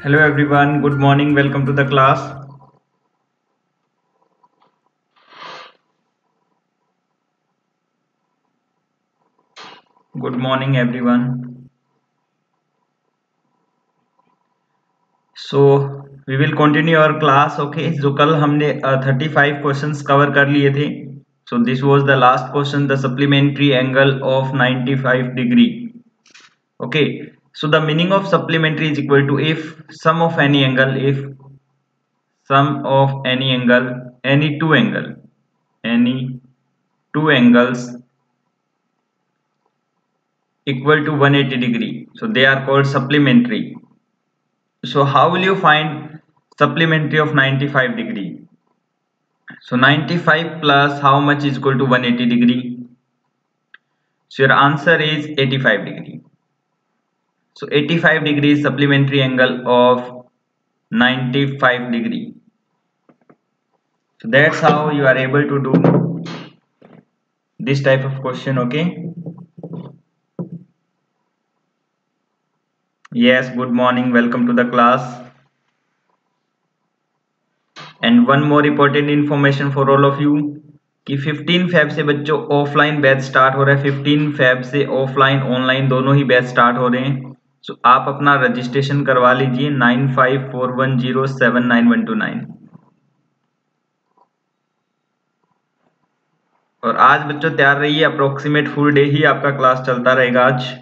Hello everyone, good morning, welcome to the class. Good morning everyone. So we will continue our class. Okay, जो कल हमने 35 questions cover कर लिए थे. So this was the last question, the supplementary angle of 95 degree. Okay, so the meaning of supplementary is equal to if sum of any angle, any two angles equal to 180 degree, so they are called supplementary. So how will you find supplementary of 95 degree? So 95 plus how much is equal to 180 degree? So your answer is 85 degree. So 85 degree is supplementary angle of 95 degree. So that's how you are able to do this type of question. Okay. Yes, good morning, welcome to the class. And one more important information for all of you कि 15 Feb से बच्चों offline batch start हो रहा है। 15 Feb से offline online दोनों ही batch start हो रहे हैं। सो आप अपना रजिस्ट्रेशन करवा लीजिए 9541079129। और आज बच्चों तैयार रहिए, अप्रोक्सीमेट फुल डे ही आपका क्लास चलता रहेगा आज।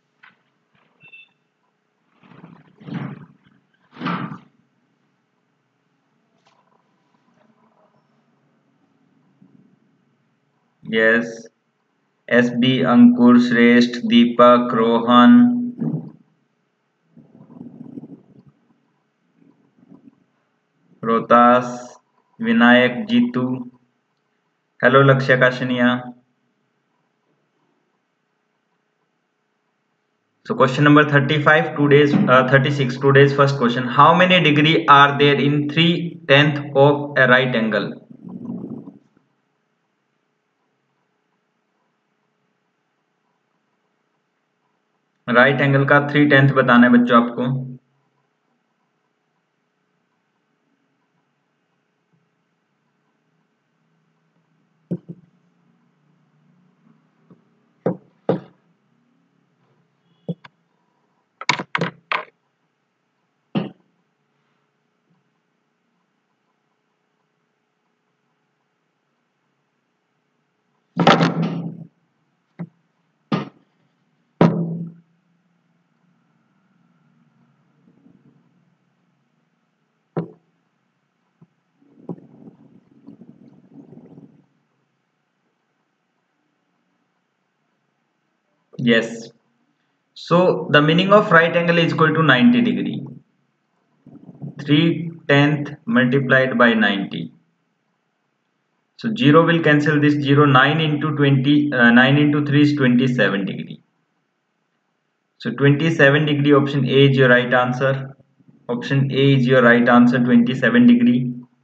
Yes, SB, Ankur, Shreshth, Deepak, Rohan, Rohtas, Vinayak, Jeetu, hello Lakshya Kashniya. So question number 35, today's 36, today's first question. How many degree are there in 3/10 of a right angle? Right angle का 3/10 बताना है बच्चों आपको। Yes. So the meaning of right angle is equal to 90 degree. 3/10 multiplied by 90. So 0 will cancel this 0. 9 into 20, 9 into 3 is 27 degree. So 27 degree, option A is your right answer. Option A is your right answer, 27 degree.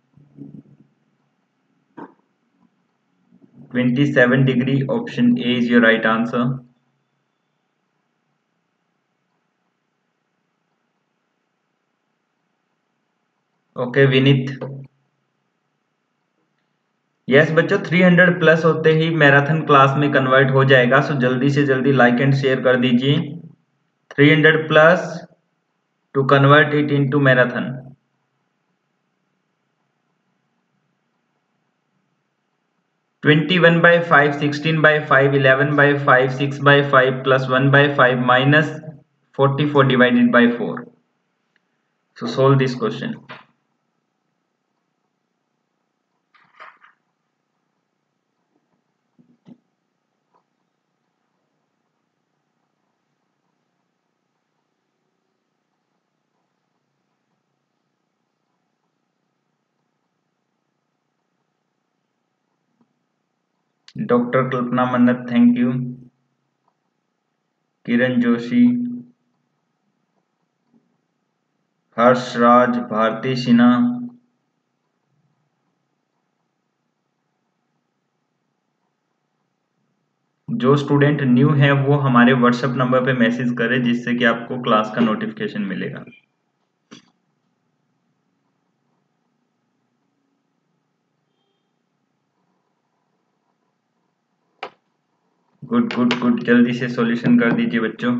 27 degree, option A is your right answer. Okay Vineet. Yes बच्चों, 300 plus होते ही marathon class में convert हो जाएगा। सो जल्दी से जल्दी like and share कर दीजिए। 300 plus to convert it into marathon. (21 by 5, 16 by 5, 11 by 5, 6 by 5 plus 1 by 5 minus 44 divided by 4. So solve this question. Doctor Kalpana Mannat, thank you. Kiran Joshi, Harshraj, Bharti Sinha, जो स्टूडेंट न्यू है वो हमारे व्हाट्सएप नंबर पे मैसेज करें जिससे कि आपको क्लास का नोटिफिकेशन मिलेगा। गुड गुड गुड, जल्दी से सॉल्यूशन कर दीजिए बच्चों।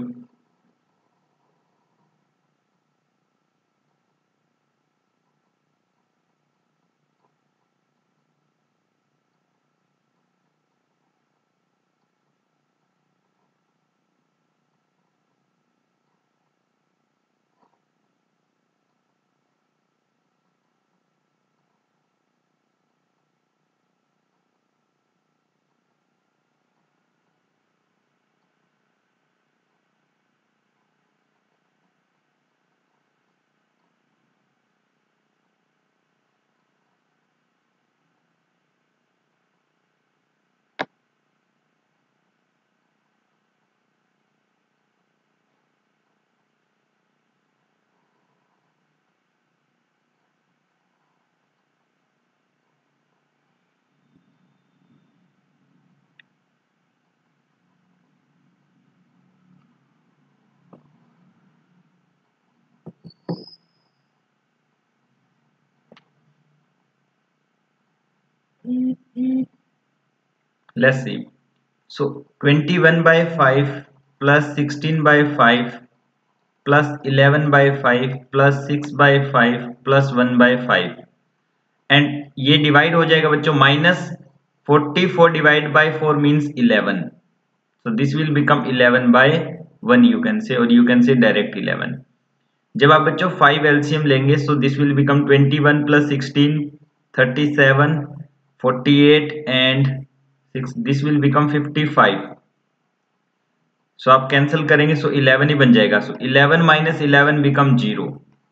Let's see. So 21 by 5 plus 16 by 5 plus 11 by 5 plus 6 by 5 plus 1 by 5, and ये डिवाइड हो जाएगा बच्चों -44 divide by 4 means 11, so this will become 11 by 1 you can say, or you can say direct 11. जब आप बच्चों 5 एलसीएम लेंगे so this will become 21 plus 16 37 48 and 6, this will become 55. सो आप cancel करेंगे सो 11 ही बन जाएगा, so 11 minus 11 become 0.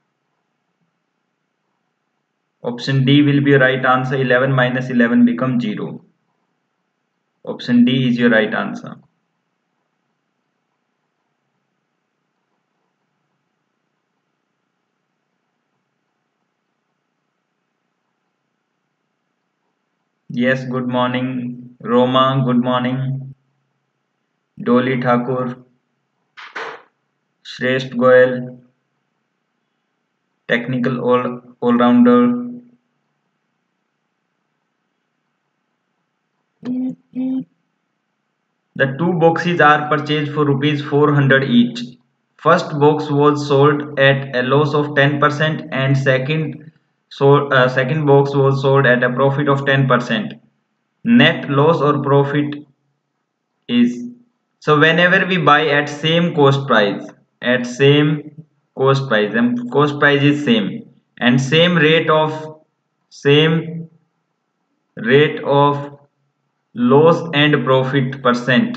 Option D will be right answer. 11 minus 11 become 0. Option D is your right answer. Yes, good morning Roma, good morning Dolly Thakur, Shresth Goyal, technical all-rounder. The two boxes are purchased for rupees 400 each. First box was sold at a loss of 10% and second box was sold at a profit of 10%. Net loss or profit is, so whenever we buy at same cost price, and cost price is same, and same rate of loss and profit percent,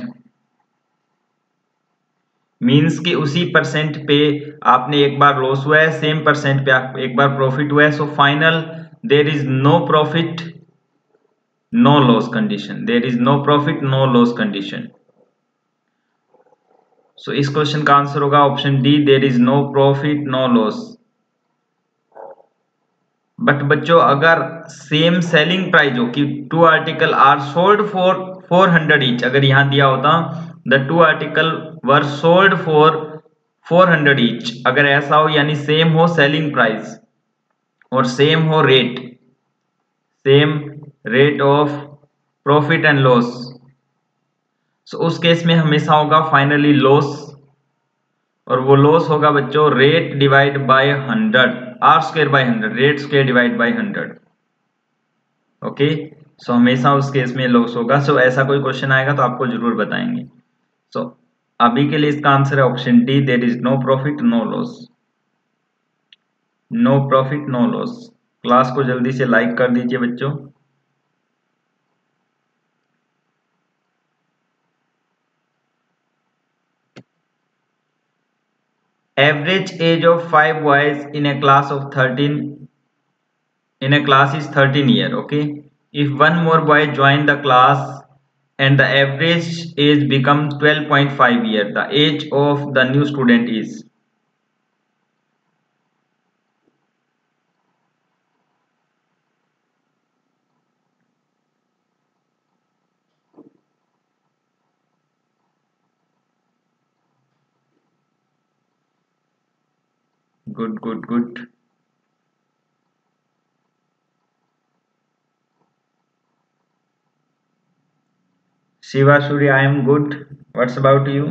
means कि उसी percent पे आपने एक बार loss हुआ है, same percent पे आप एक बार प्रॉफिट हुआ है, so final there is no profit no loss condition, there is no profit no loss condition. So इस क्वेश्चन का आंसर होगा option D, there is no profit no loss. But बच्चों अगर सेम सेलिंग प्राइस हो कि two article are sold for 400 each, अगर यहां दिया होता the two article were sold for 400 each, अगर ऐसा हो यानी सेम हो सेलिंग प्राइस और सेम हो rate, same rate of profit and loss, so उस केस में हमेशा होगा फाइनली लॉस, और वो लॉस होगा बच्चों rate divide by 100, R square by 100, rate square divide by 100. Okay, so हमेशा उस केस में लॉस होगा. सो ऐसा कोई क्वेश्चन आएगा तो आपको जरूर बताएंगे. सो अभी के लिए इसका आंसर है option D, there is no profit no loss. No profit no loss. Class को जल्दी से लाइक कर दीजिए बच्चों. Average age of 5 boys in a class of 13 in a class is 13 year. Okay, if one more boy join the class and the average age becomes 12.5 year, the age of the new student is. Good good good. Shiva Surya, I am good. What's about you?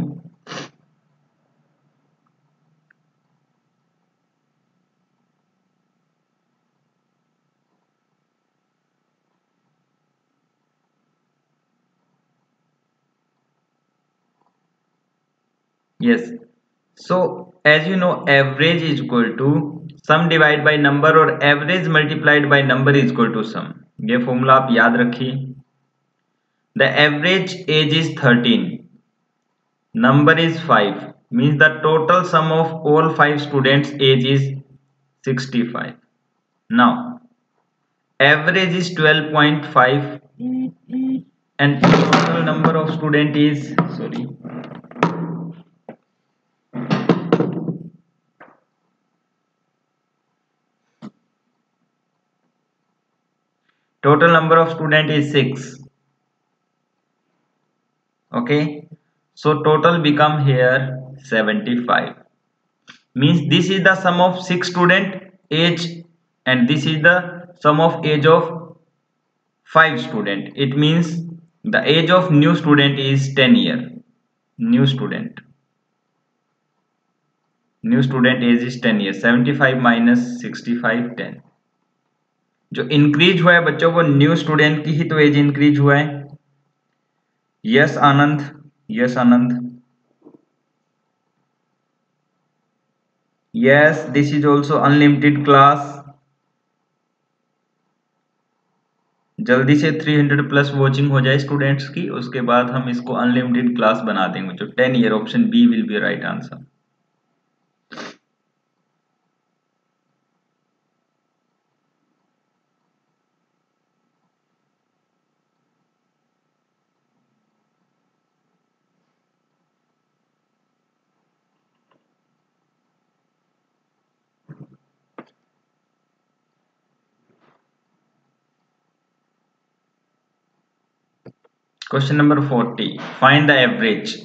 Yes. So as you know, average is equal to sum divide by number और average multiplied by number is equal to sum. ये formula आप याद रखिए. The average age is 13, number is 5, means the total sum of all 5 students age is 65. Now average is 12.5 and total number of student is, sorry, total number of student is 6. Okay, so total become here 75, means this is the sum of 6 student age and this is the sum of age of 5 student. It means the age of new student is 10 year. New student age is 10 years. 75 minus 65 10. जो increase हुआ है बच्चों वो new student की ही तो as increase हुआ है. Yes Anand, yes Anand, yes this is also unlimited class. जल्दी से 300 प्लस वॉचिंग हो जाए स्टूडेंट्स की, उसके बाद हम इसको अनलिमिटेड क्लास बना देंगे. जो 10 year, option B will be right answer. Question number 40. Find the average.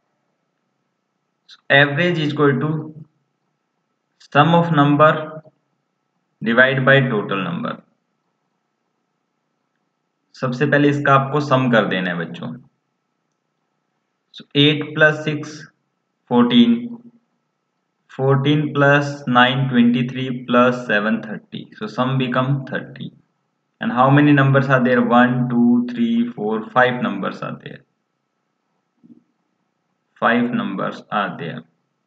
Average is equal to sum of number divided by total number. सबसे पहले इसका आपको सम कर देना है बच्चों. So 8 plus 6 14, 14 plus 9 23 plus 7 30. So sum become 30. And how many numbers are there? 1 2 3 4 5 numbers are there. 5 numbers are there.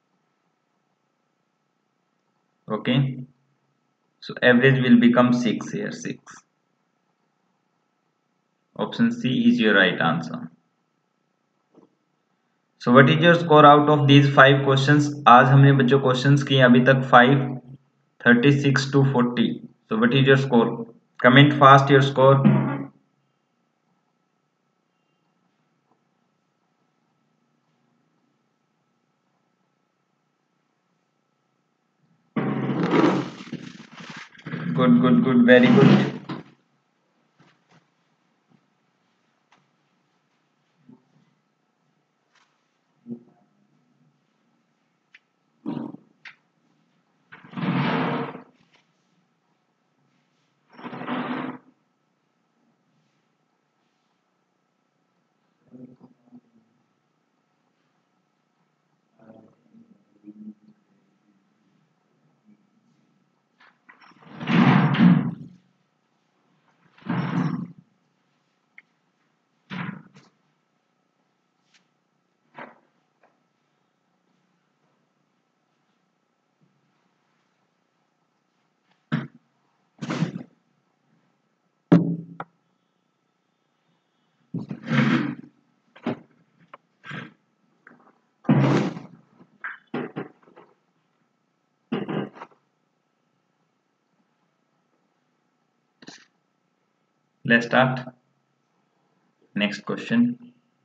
Okay, so average will become 6 here. 6. Option C is your right answer. So what is your score out of these 5 questions? आज हमने बच्चों questions किए अभी तक 5, 36 to 40. So what is your score? Comment fast your score. Good, good, good, very good. Let's start. Next question.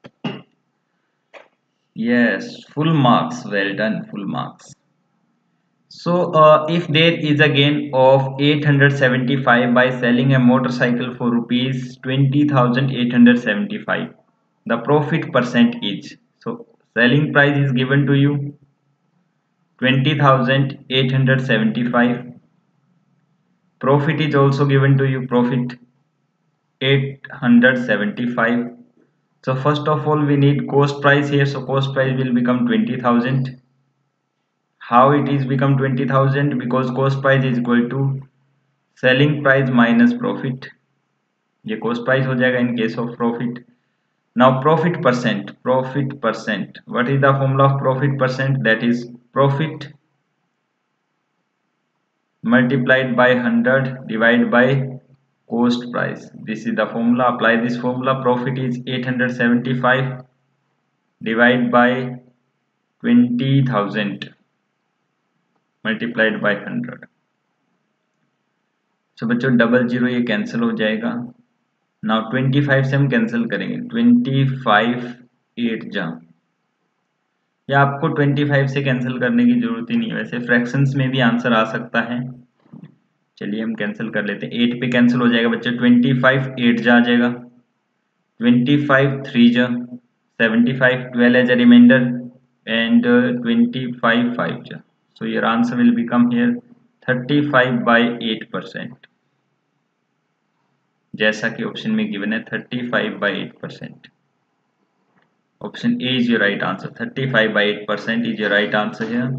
Yes, full marks. Well done, full marks. So, if there is a gain of 875 by selling a motorcycle for rupees 20,875, the profit percent is. So, selling price is given to you 20,875. Profit is also given to you, profit 875. So first of all we need cost price here, so cost price will become 20,000. How it is become 20,000? Because cost price is equal to selling price minus profit. ये cost price हो जाएगा in case of profit. Now profit percent, what is the formula of profit percent? That is profit multiplied by 100 divided by cost price. This is the formula. Apply this formula. Profit is 875 divided by 20,000 multiplied by 100. So बच्चों double zero ये cancel हो जाएगा. Now 25 से हम cancel करेंगे. 25 8 जा, या आपको 25 से कैंसिल करने की जरूरत ही नहीं है, वैसे फ्रैक्शंस में भी आंसर आ सकता है. चलिए हम कैंसिल कर लेते हैं. 8 पे कैंसिल हो जाएगा बच्चों. 25 8 जा आ जाएगा. 25 3 जा 75, 12 as a remainder, and 25 5 ja. So your answer will become here 35 by 8%. जैसा कि ऑप्शन में गिवन है 35 by 8%. Option A is your right answer. 35 by 8% is your right answer here.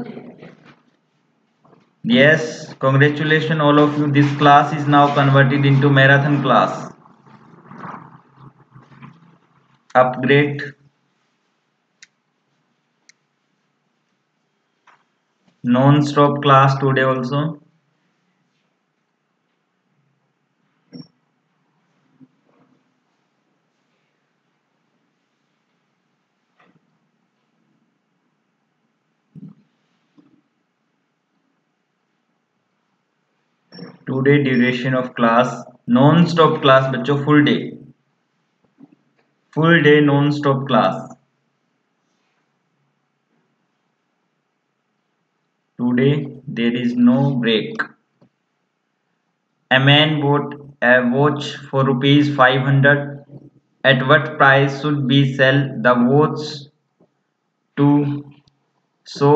Yes, congratulations all of you. This class is now converted into marathon class. Upgrade. Non-stop class today also. Today duration of class non-stop class बच्चों, full day non-stop class. Today there is no break. A man bought a watch for rupees 500. At what price should we sell the watch to so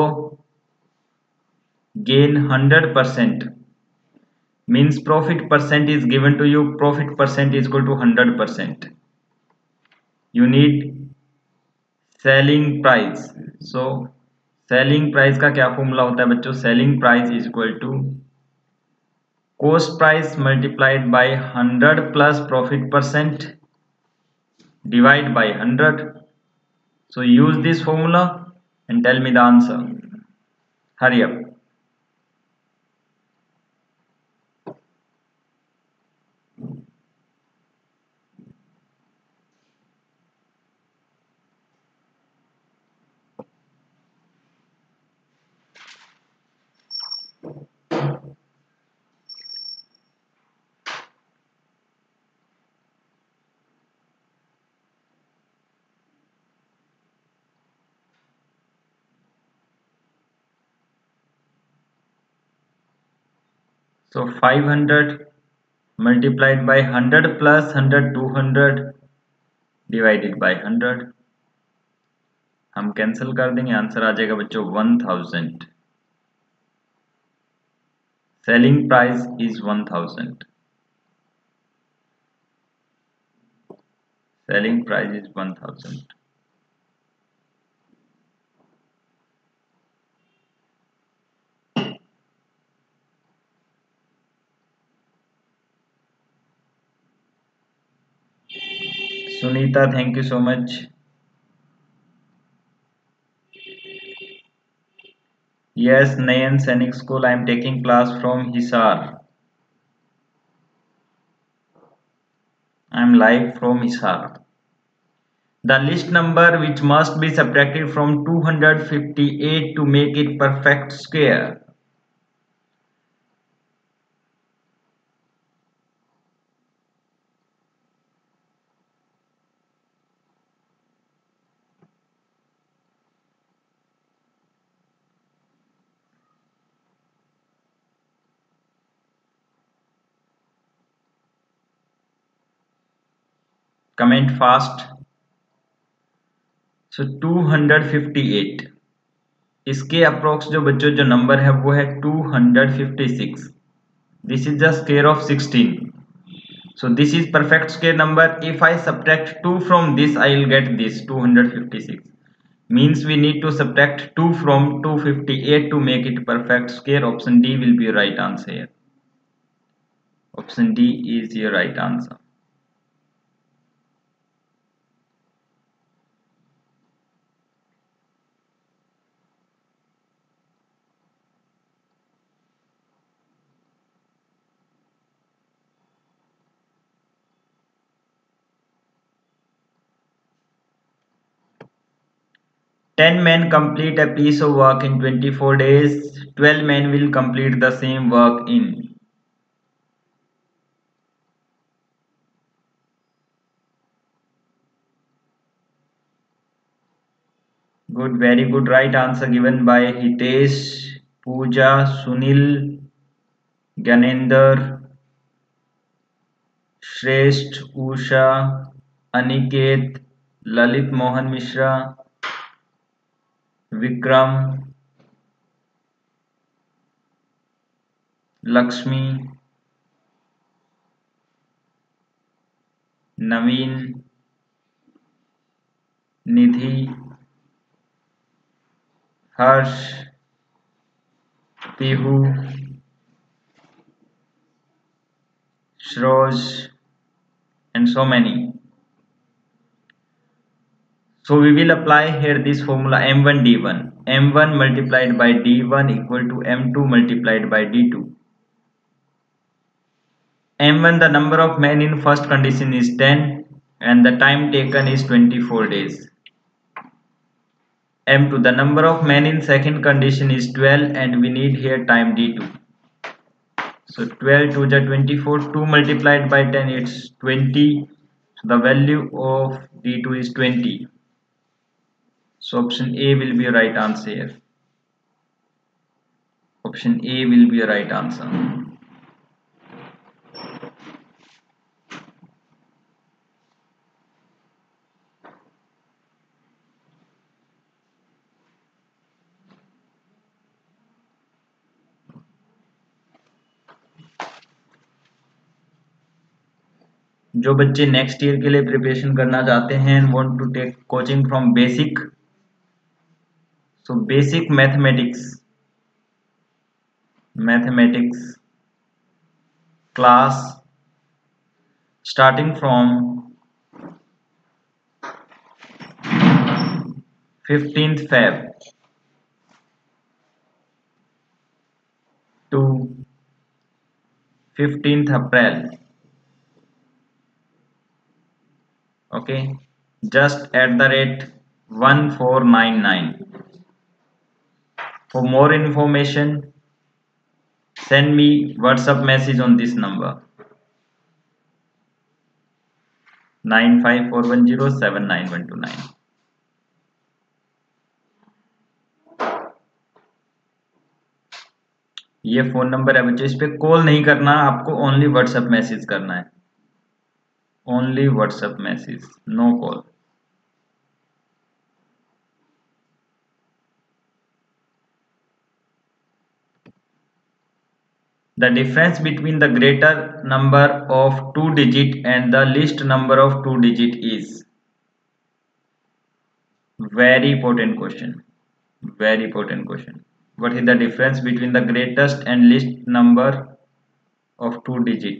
gain 100%? Means profit percent is given to you. Profit percent is equal to 100%. You need selling price. So selling price का क्या formula होता है बच्चों? Selling price is equal to cost price multiplied by 100 plus profit percent divide by 100. So use this formula and tell me the answer. Hurry up. So 500 multiplied by 100 plus 100 200 divided by 100. हम cancel कर देंगे, answer आ जाएगा बच्चों 1000. Selling price is 1000. Selling price is 1000. Sunita, thank you so much. Yes, Nayan Sainik School. I am taking class from Hisar. I am live from Hisar. The list number which must be subtracted from 258 to make it perfect square. Comment fast. So 258. इसके approx जो बच्चों जो number है वो है 256. This is the square of 16. So this is perfect square number. If I subtract 2 from this, I will get this 256. Means we need to subtract 2 from 258 to make it perfect square. Option D will be your right answer here. Option D is your right answer. Ten men complete a piece of work in 24 days. 12 men will complete the same work in. Good, very good right answer given by Hitesh, Pooja, Sunil, Ganender, Shresth, Usha, Aniket, Lalit Mohan Mishra, Vikram, Lakshmi, Naveen, Nidhi, Harsh, Pihu, Shroj, and so many. So we will apply here this formula M1 D1. M1 multiplied by D1 equal to M2 multiplied by D2. M1 the number of men in first condition is 10 and the time taken is 24 days. M2 the number of men in second condition is 12 and we need here time D2. So 12 to the 24, 2 multiplied by 10 it's 20. So the value of D2 is 20. So option A will be your right answer here. Option A will be your right answer. जो बच्चे next year के लिए preparation करना चाहते हैं want to take coaching from basic, so basic mathematics class starting from 15th Feb to 15th April. Okay, just @1499. For more information send me WhatsApp message on this number 9541079129. ये phone number है बच्चों, इस पे call नहीं करना, आपको only WhatsApp message करना है, only WhatsApp message, no call. The difference between the greater number of 2 digit and the least number of 2 digit is. Very important question. Very important question. What is the difference between the greatest and least number of 2 digit?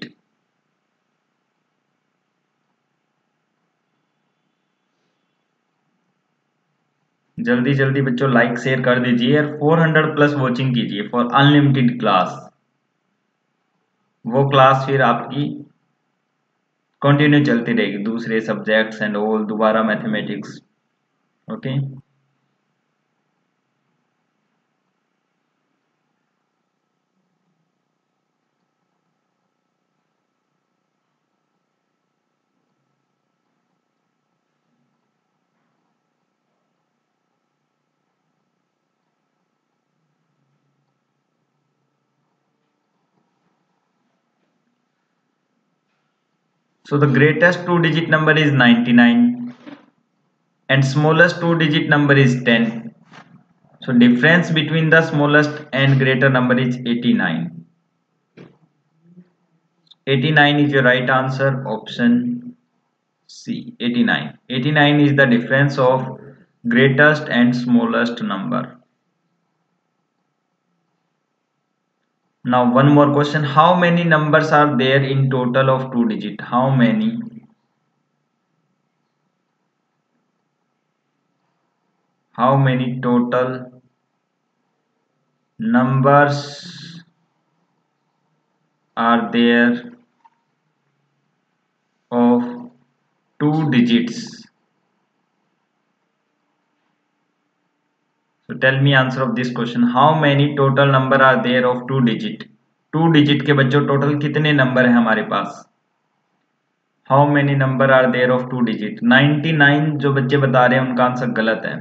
जल्दी जल्दी बच्चों like share कर दीजिए और 400 plus watching कीजिए for unlimited class. वो class फिर आपकी कंटिन्यू चलती रहेगी, दूसरे सब्जेक्ट्स एंड ऑल, दोबारा mathematics. Okay So the greatest 2 digit number is 99 and smallest 2 digit number is 10. So difference between the smallest and greater number is 89. 89 is your right answer. Option C. 89. 89 is the difference of greatest and smallest number. Now one more question. How many numbers are there in total of 2 digit? How many? How many total numbers are there of 2 digits? So tell me answer of this question. How many total number are there of 2 digit? 2 digit के बच्चों total कितने number है हमारे पास? How many number are there of 2 digit? 99 जो बच्चे बता रहे हैं उनका आंसर गलत है.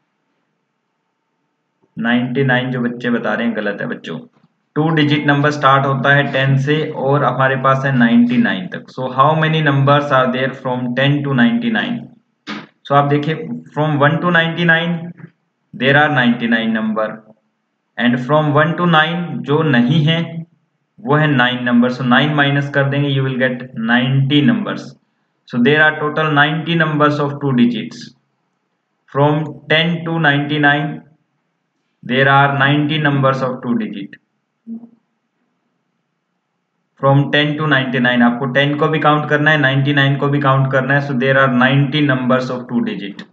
99 जो बच्चे बता रहे हैं गलत है बच्चों. 2 digit नंबर स्टार्ट होता है 10 से और हमारे पास है 99 तक. So how many numbers are there from 10 to 99? So आप देखिए from 1 to 99 there are 99 number and from 1 to 9 जो नहीं है वो है 9 नंबर. सो 9 माइनस कर देंगे you will get 90 numbers. So there are total 90 numbers of 2 digits. From 10 to 99 there are 90 numbers of 2 digit. From 10 to 99 आपको 10 को भी काउंट करना है 99 को भी काउंट करना है. So there are 90 numbers of 2 digit.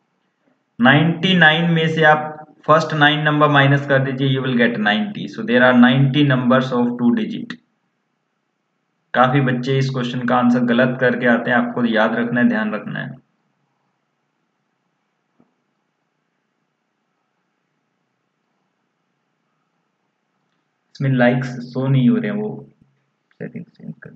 99 में से आप फर्स्ट 9 नंबर माइनस कर दीजिए you will get 90. So there are 90 numbers of 2 digit. काफी बच्चे इस क्वेश्चन का आंसर गलत करके आते हैं. आपको याद रखना है, ध्यान रखना है. इसमें लाइक्स शो नहीं हो रहे हैं, वो सेटिंग चेंज कर.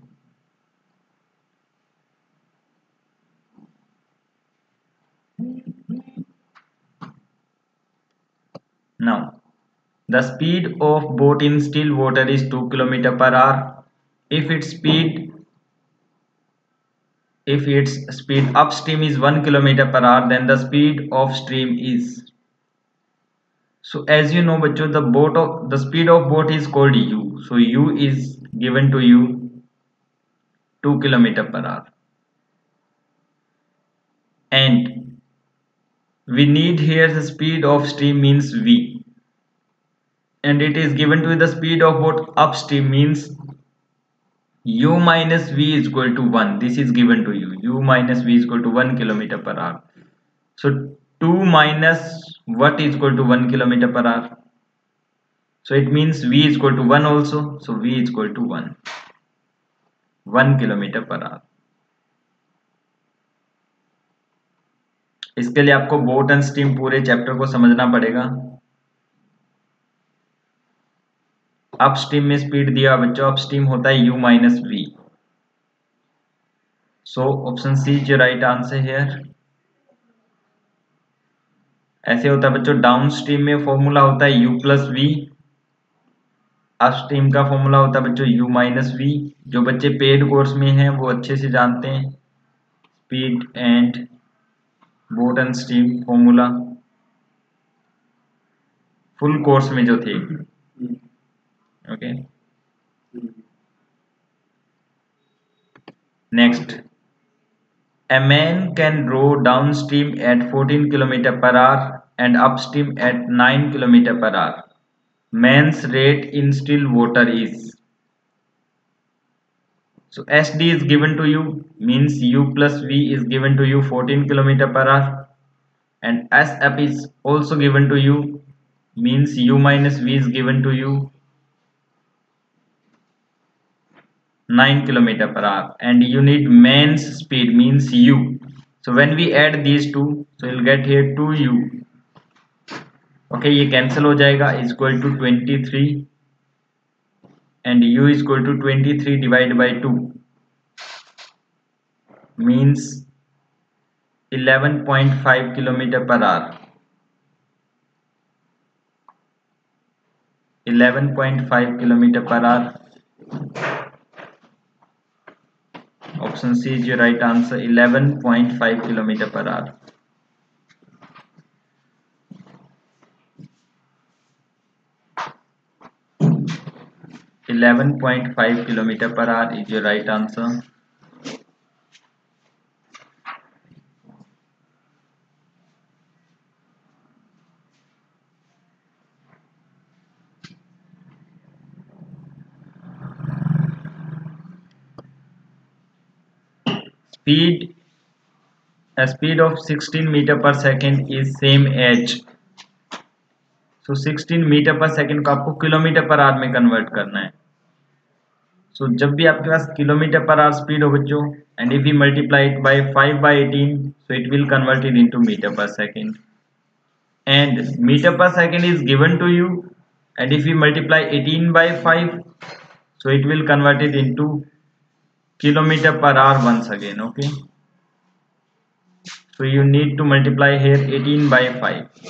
Now the speed of boat in still water is 2 km per hour. If its speed upstream is 1 km per hour, then the speed of stream is. So as you know बच्चों, the speed of boat is called u. So u is given to you 2 km per hour, and we need here the speed of stream means v, and it is given to the speed of boat upstream means u minus v is equal to 1. This is given to you. U minus v is equal to 1 km per hour. So 2 minus what is equal to 1 km per hour? So it means v is equal to 1 also. So v is equal to 1 km per hour. इसके लिए आपको boat and stream पूरे chapter को समझना पड़ेगा. Upstream में speed दिया बच्चों, अपस्ट्रीम होता है u minus v. So option C is your right answer here. ऐसे होता है बच्चों, डाउन स्ट्रीम में फॉर्मूला होता है u प्लस वी, अपस्ट्रीम का फॉर्मूला होता है बच्चों u माइनस वी. जो बच्चे पेड कोर्स में हैं वो अच्छे से जानते हैं speed and boat and stream formula, full course में जो थे. Okay, next. A man can row downstream at 14 km per hour and upstream at 9 km per hour. Man's rate in still water is. So SD is given to you means u plus v is given to you 14 km per hour, and SF is also given to you means u minus v is given to you 9 km per hour, and you need man's speed means u. So when we add these two, so you'll get here 2u. Okay, ये cancel हो जाएगा. is equal to 23 and u is equal to 23 divided by 2 means 11.5 km per hour. 11.5 km per hour. Option C is your right answer. 11.5 km per hour. 11.5 kilometer per hour is your right answer. A speed of 16 meter per second is same as, so 16 metre per second को आपको kilometre per our में convert करना है. सो जब भी आपके पास kilometre per hour speed हो बच्चों, and if you multiply it by 5 by 18, so it will convert it into meter per second, and meter per second is given to you, and if you multiply 18 by 5, so it will convert it into kilometer per hour once again. Okay, so you need to multiply here 18 by 5,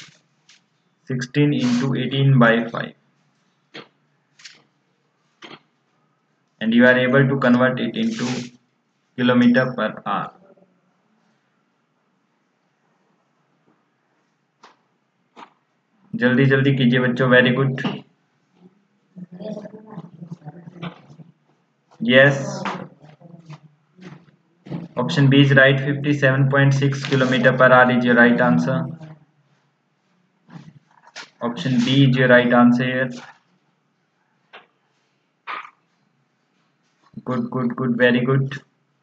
16 into 18 by 5, and you are able to convert it into kilometer per hour. जल्दी जल्दी कीजिए बच्चों. Very good. Yes, option B is right. 57.6 kilometre per hour is your right answer. Option B is your right answer here. Good, good, good, very good.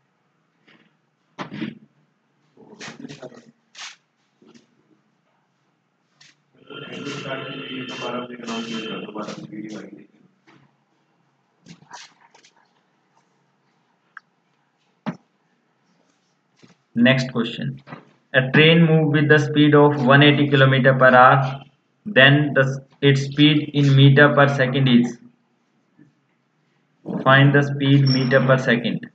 Next question. A train moves with the speed of 180 km per hour. Then its speed in meter per second is. Find the speed meter per second.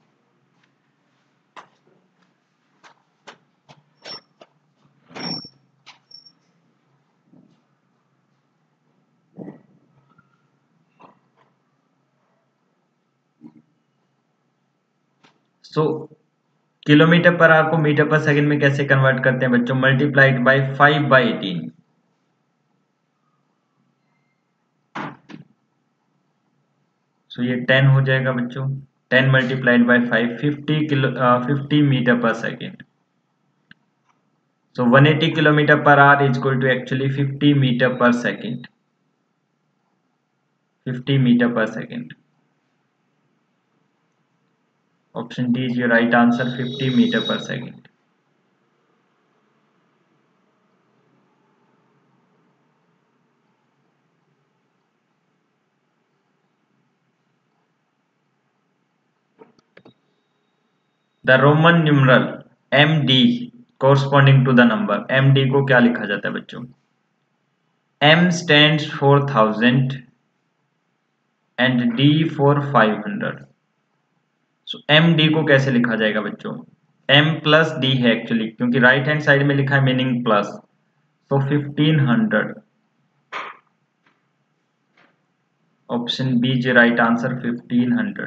So kilometre per hour को metre per second में कैसे convert करते हैं बच्चों? Multiplied by 5 by 18. सो ये 10 हो जाएगा बच्चों. 10 multiplied by 5, 50 metre per second. So 180 kilometre per hour is equal to actually 50 metre per second. 50 metre per second. Option D is your right answer. 50 metre per second. The Roman numeral MD corresponding to the number. MD को क्या लिखा जाता है बच्चों? M stands for 1000 and D for 500. So MD को कैसे लिखा जाएगा बच्चों? M प्लस D है एक्चुअली, क्योंकि राइट हैंड साइड में लिखा है meaning plus. So 1500. Option B is right answer. 1500.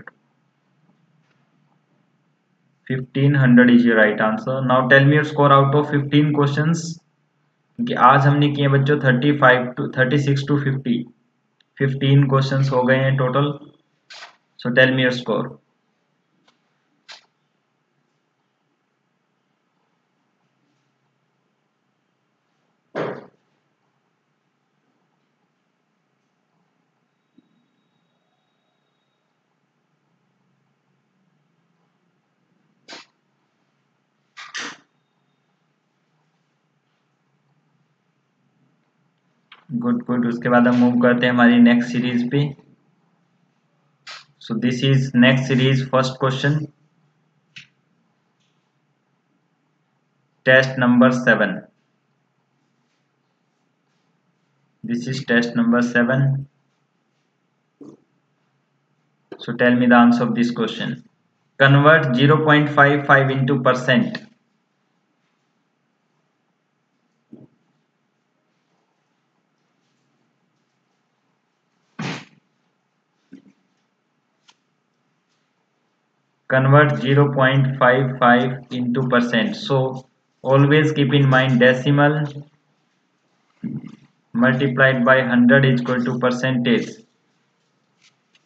1500 is your right answer. Now tell me your score out of 15 questions. क्योंकि आज हमने किए बच्चों 36 to 50. 15 क्वेश्चंस हो गए हैं total. So tell me your score. Good good. उसके बाद हम मूव करते हैं हमारी नेक्स्ट सीरीज पे. So this is next series. First question, test number 7. This is test number 7. So tell me the answer of this question. Convert 0.55 into percent. Convert 0.55 into percent. So always keep in mind decimal multiplied by 100 is equal to percentage.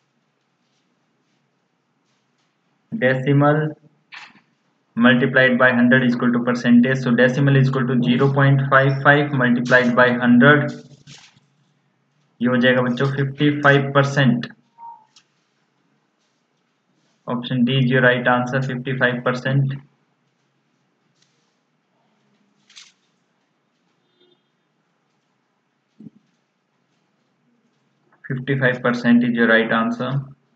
decimal multiplied by 100 is equal to percentage. So decimal is equal to 0.55 multiplied by 100, ये हो जाएगा बच्चों 55%. Option D is your right answer, 55%. 55% is your right answer.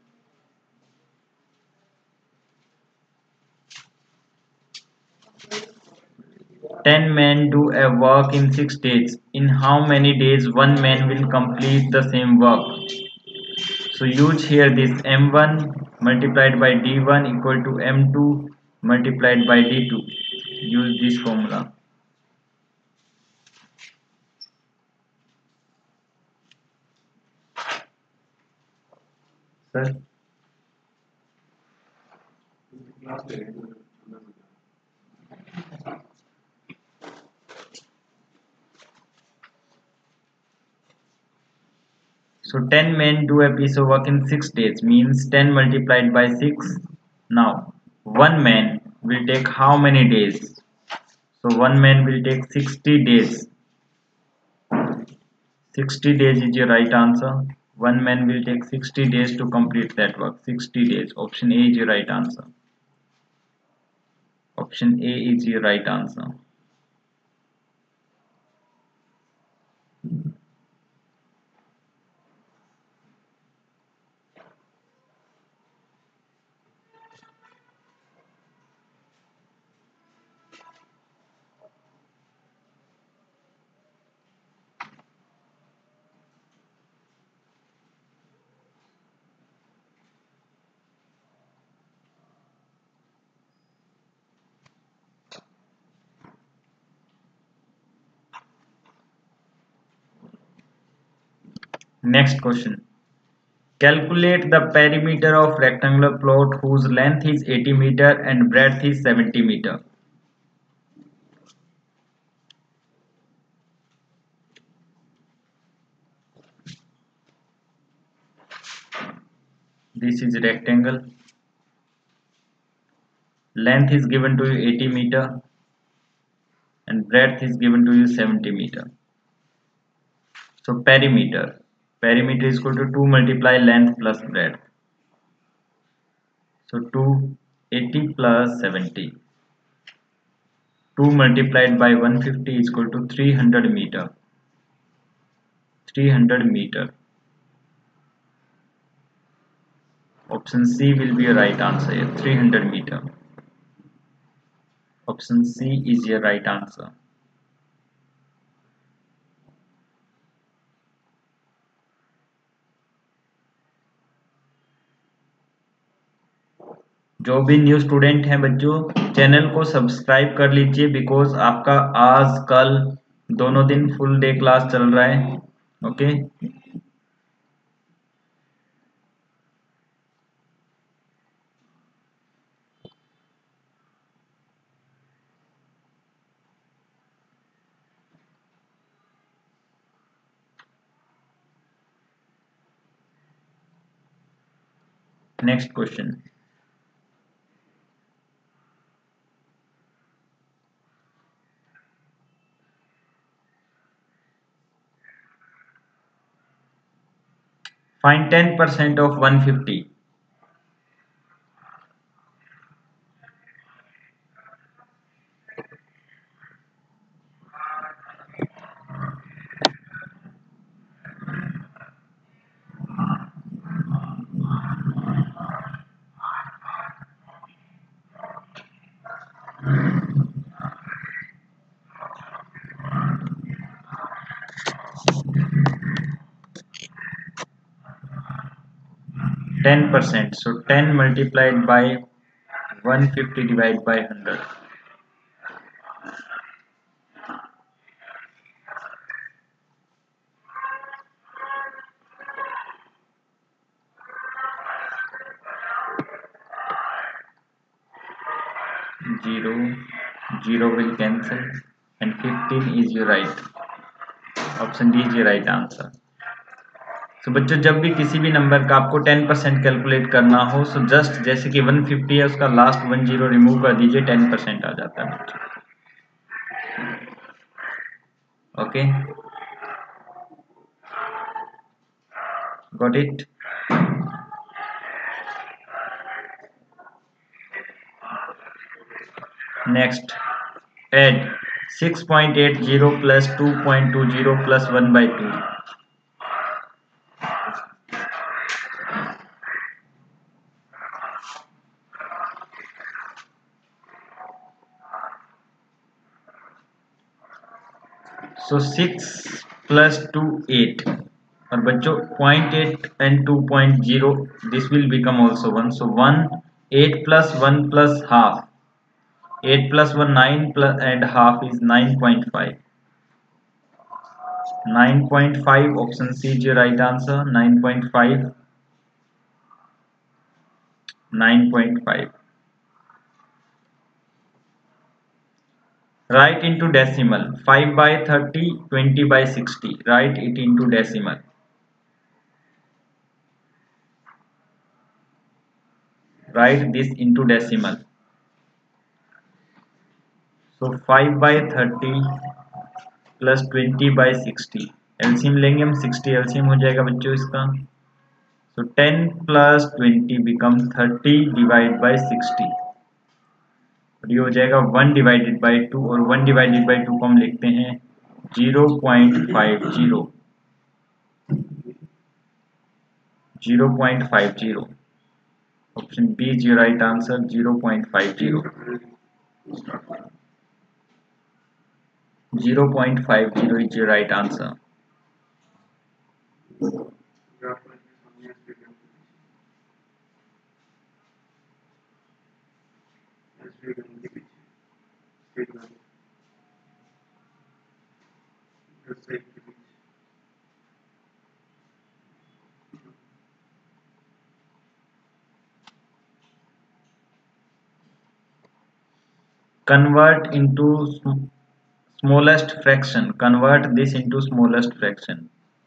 Ten men do a work in 6 days. In how many days one man will complete the same work? So use here this M1 multiplied by D1 equal to M2 multiplied by D2. Use this formula. Sir? So 10 men do a piece of work in 6 days, means 10 multiplied by 6. Now one man will take how many days? So one man will take 60 days. 60 days is your right answer. One man will take 60 days to complete that work. 60 days. Option A is your right answer. Option A is your right answer. Next question. Calculate the perimeter of rectangular plot whose length is 80 meter and breadth is 70 meter. This is rectangle. Length is given to you 80 meter and breadth is given to you 70 meter. So perimeter. Perimeter is equal to 2 multiply length plus breadth. So 280 plus 70. 2 multiplied by 150 is equal to 300 meter. 300 meter. Option C will be your right answer here. 300 meter. Option C is your right answer. जो भी new student हैं बच्चों, channel को subscribe कर लीजिए, because आपका आज कल दोनों दिन फुल डे क्लास चल रहा है. Okay. Next question. Find 10% of 150. %. So 10 multiplied by 150 divided by 100. Zero will cancel and 15 is your right. Option D is your right answer. So बच्चों जब भी किसी भी नंबर का आपको 10% कैलकुलेट करना हो, सो जस्ट जैसे कि 150 है उसका लास्ट 1 जीरो रिमूव कर दीजिए, 10% आ जाता है बच्चों। Okay, got it. Next, add 6.80 plus 2.20 plus 1/2। So 6 plus 2 8, और बच्चों 0.8 and 2.0 this will become also 1, so 1 8 plus 1 plus half, 8 plus 1 9 plus and half is 9.5, 9.5, option C is your right answer, 9.5, 9.5. Write into decimal, 5 by 30, 20 by 60, write it into decimal. Write this into decimal. So 5 by 30 plus 20 by 60, LCM लेंगे हम, 60 LCM हो जाएगा बच्चों इसका। So 10 plus 20 become 30 divide by 60, और ये हो जाएगा 1 डिवाइडेड बाई 2, और 1 डिवाइडेड बाई 2 को हम लिखते हैं 0.50, 0.50, option B is your right answer, 0.50, 0.50 is your right answer. Convert into smallest fraction. Convert this into smallest fraction.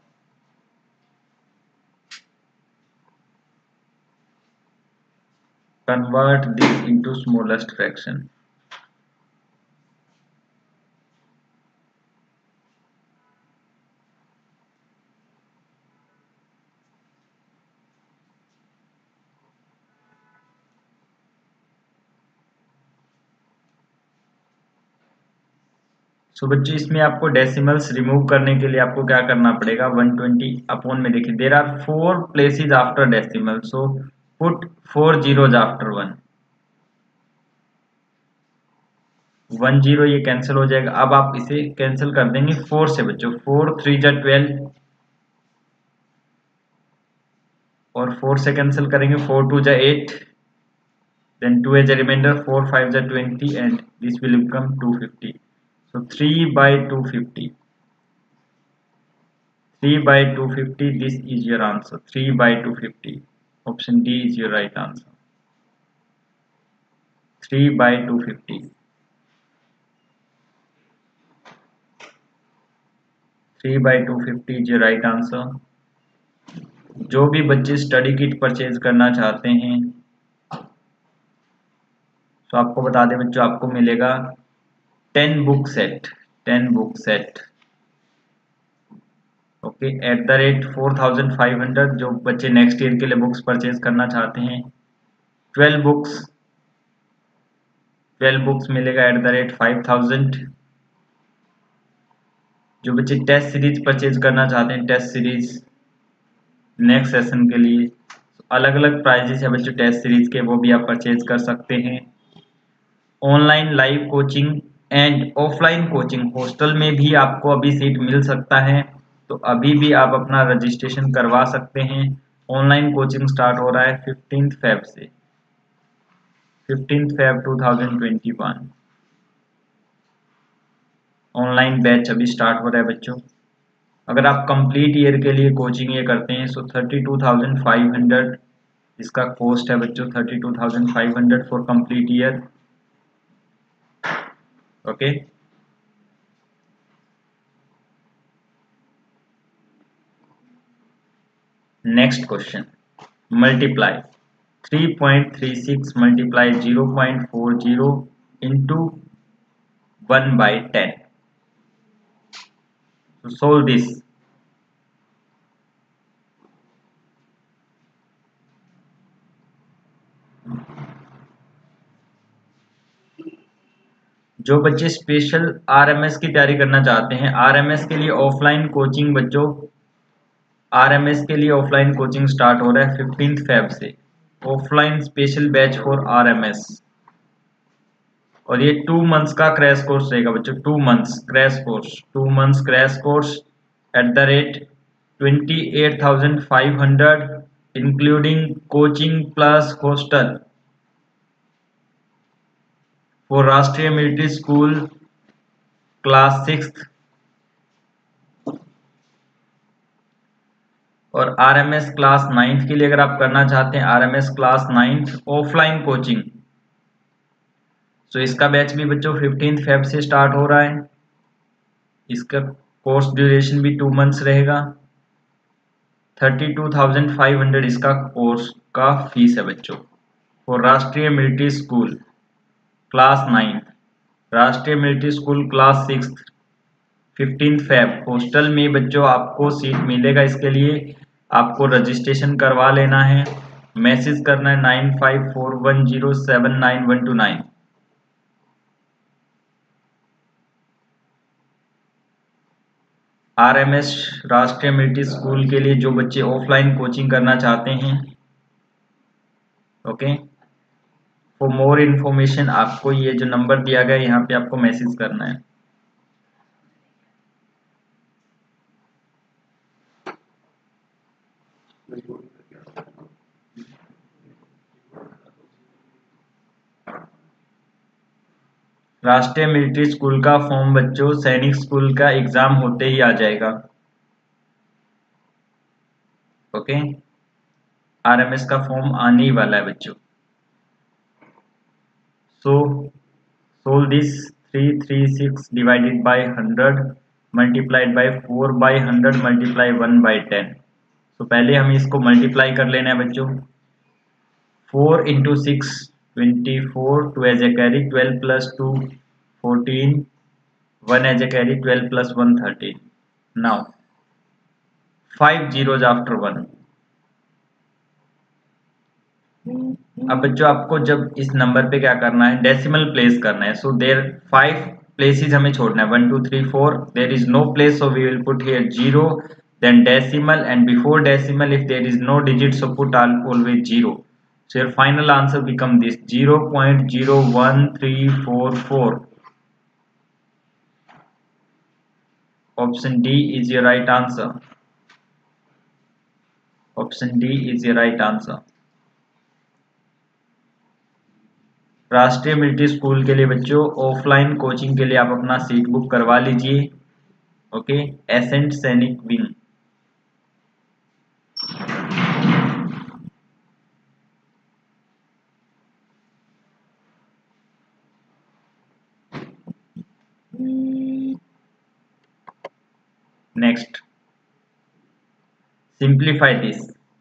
Convert this into smallest fraction. So बच्चों इसमें आपको डेसिमल्स रिमूव करने के लिए आपको क्या करना पड़ेगा, 120 अपॉन में देखिए there are 4 places after decimal, so put 4 zeros after 1, 1 zero ये कैंसिल हो जाएगा। अब आप इसे कैंसिल कर देंगे 4 से बच्चों, 4 3 जा 12, और 4 से कैंसिल करेंगे 4 2 जा 8, then 2 as a remainder, 4 5 जा 20, and this will become 250. So 3 by 250, 3 by 250, this is your answer, 3 by 250, option D is your right answer, 3 by 250, 3 by 250 is your right answer. जो भी बच्चे स्टडी किट परचेज करना चाहते हैं तो आपको बता दें बच्चों, आपको मिलेगा 10 book set, 10 book set, okay, @4500। जो बच्चे नेक्स्ट ईयर के लिए बुक्स परचेज करना चाहते हैं 12 बुक्स, 12 बुक्स मिलेगा @5000। जो बच्चे टेस्ट सीरीज परचेज करना चाहते हैं, टेस्ट सीरीज नेक्स्ट सेशन के लिए अलग अलग प्राइजेस है बच्चों टेस्ट सीरीज के, वो भी आप परचेज कर सकते हैं। Online live coaching and offline coaching hostel में भी आपको अभी सीट मिल सकता है, तो अभी भी आप अपना रजिस्ट्रेशन करवा सकते हैं। ऑनलाइन कोचिंग स्टार्ट हो रहा है 15 फेब से, 15 फेब 2021 ऑनलाइन बैच अभी स्टार्ट हो रहा है बच्चों। अगर आप कंप्लीट ईयर के लिए कोचिंग ये करते हैं सो 32,500 इसका कॉस्ट है बच्चों, 32,500 for complete year, okay. Next question, multiply 3.36 multiply 0.40 into 1/10. So solve this. जो बच्चे स्पेशल आरएमएस की तैयारी करना चाहते हैं, आरएमएस के लिए ऑफलाइन कोचिंग बच्चों, आरएमएस के लिए ऑफलाइन कोचिंग स्टार्ट हो रहा है 15 फेब से, offline special batch for RMS. और ये 2 मंथ्स का क्रैश कोर्स रहेगा बच्चों, 2 months crash course, 2 months crash course at the rate 28,500 including coaching plus hostel for Rashtriya Military School class 6 और आरएमएस क्लास 9 के लिए अगर आप करना चाहते हैं आरएमएस क्लास 9 ऑफलाइन कोचिंग, तो इसका बैच भी बच्चों 15 फेब से स्टार्ट हो रहा है। इसका कोर्स ड्यूरेशन भी 2 मंथ्स रहेगा। 32,500 इसका कोर्स का फीस है बच्चों for Rashtriya Military School class 9, Rashtriya Military School class 6 15 Feb. Hostel में बच्चों आपको सीट मिलेगा, इसके लिए आपको रजिस्ट्रेशन करवा लेना है, मैसेज करना है 9541079129। आरएमएस राष्ट्रीय मिलिट्री स्कूल के लिए जो बच्चे ऑफलाइन कोचिंग करना चाहते हैं, ओके, फॉर मोर इन्फॉर्मेशन आपको ये जो नंबर दिया गया है यहाँ पे आपको मैसेज करना है। राष्ट्रीय मिलिट्री स्कूल का फॉर्म बच्चों सैनिक स्कूल का एग्जाम होते ही आ जाएगा, ओके। आरएमएस का फॉर्म आने ही वाला है बच्चों। So solve this 336 divided by 100 multiplied by 4/100 multiply 1/10। तो पहले हमें इसको मल्टीप्लाई कर लेना है बच्चों। 4 into 6 24, 2 as a carry 12 plus 2 14, 1 as a carry 12 plus 1 13. Now 5 zeros after 1. अब बच्चों आपको जब इस नंबर पे क्या करना है, डेसिमल प्लेस करना है। सो देयर 5 प्लेसेस हमें छोड़ना है, 1 2 3 4, there is no place, so we will put here 0, then decimal, and before decimal if there is no digit, so put always 0. So your final answer become this 0.01344. Option D is your right answer. Option D is your right answer. Rashtriya Military School के लिए बच्चों offline coaching के लिए आप अपना seat book करवा लीजिए, okay, Ascent Sainik wing. Next, simplify this.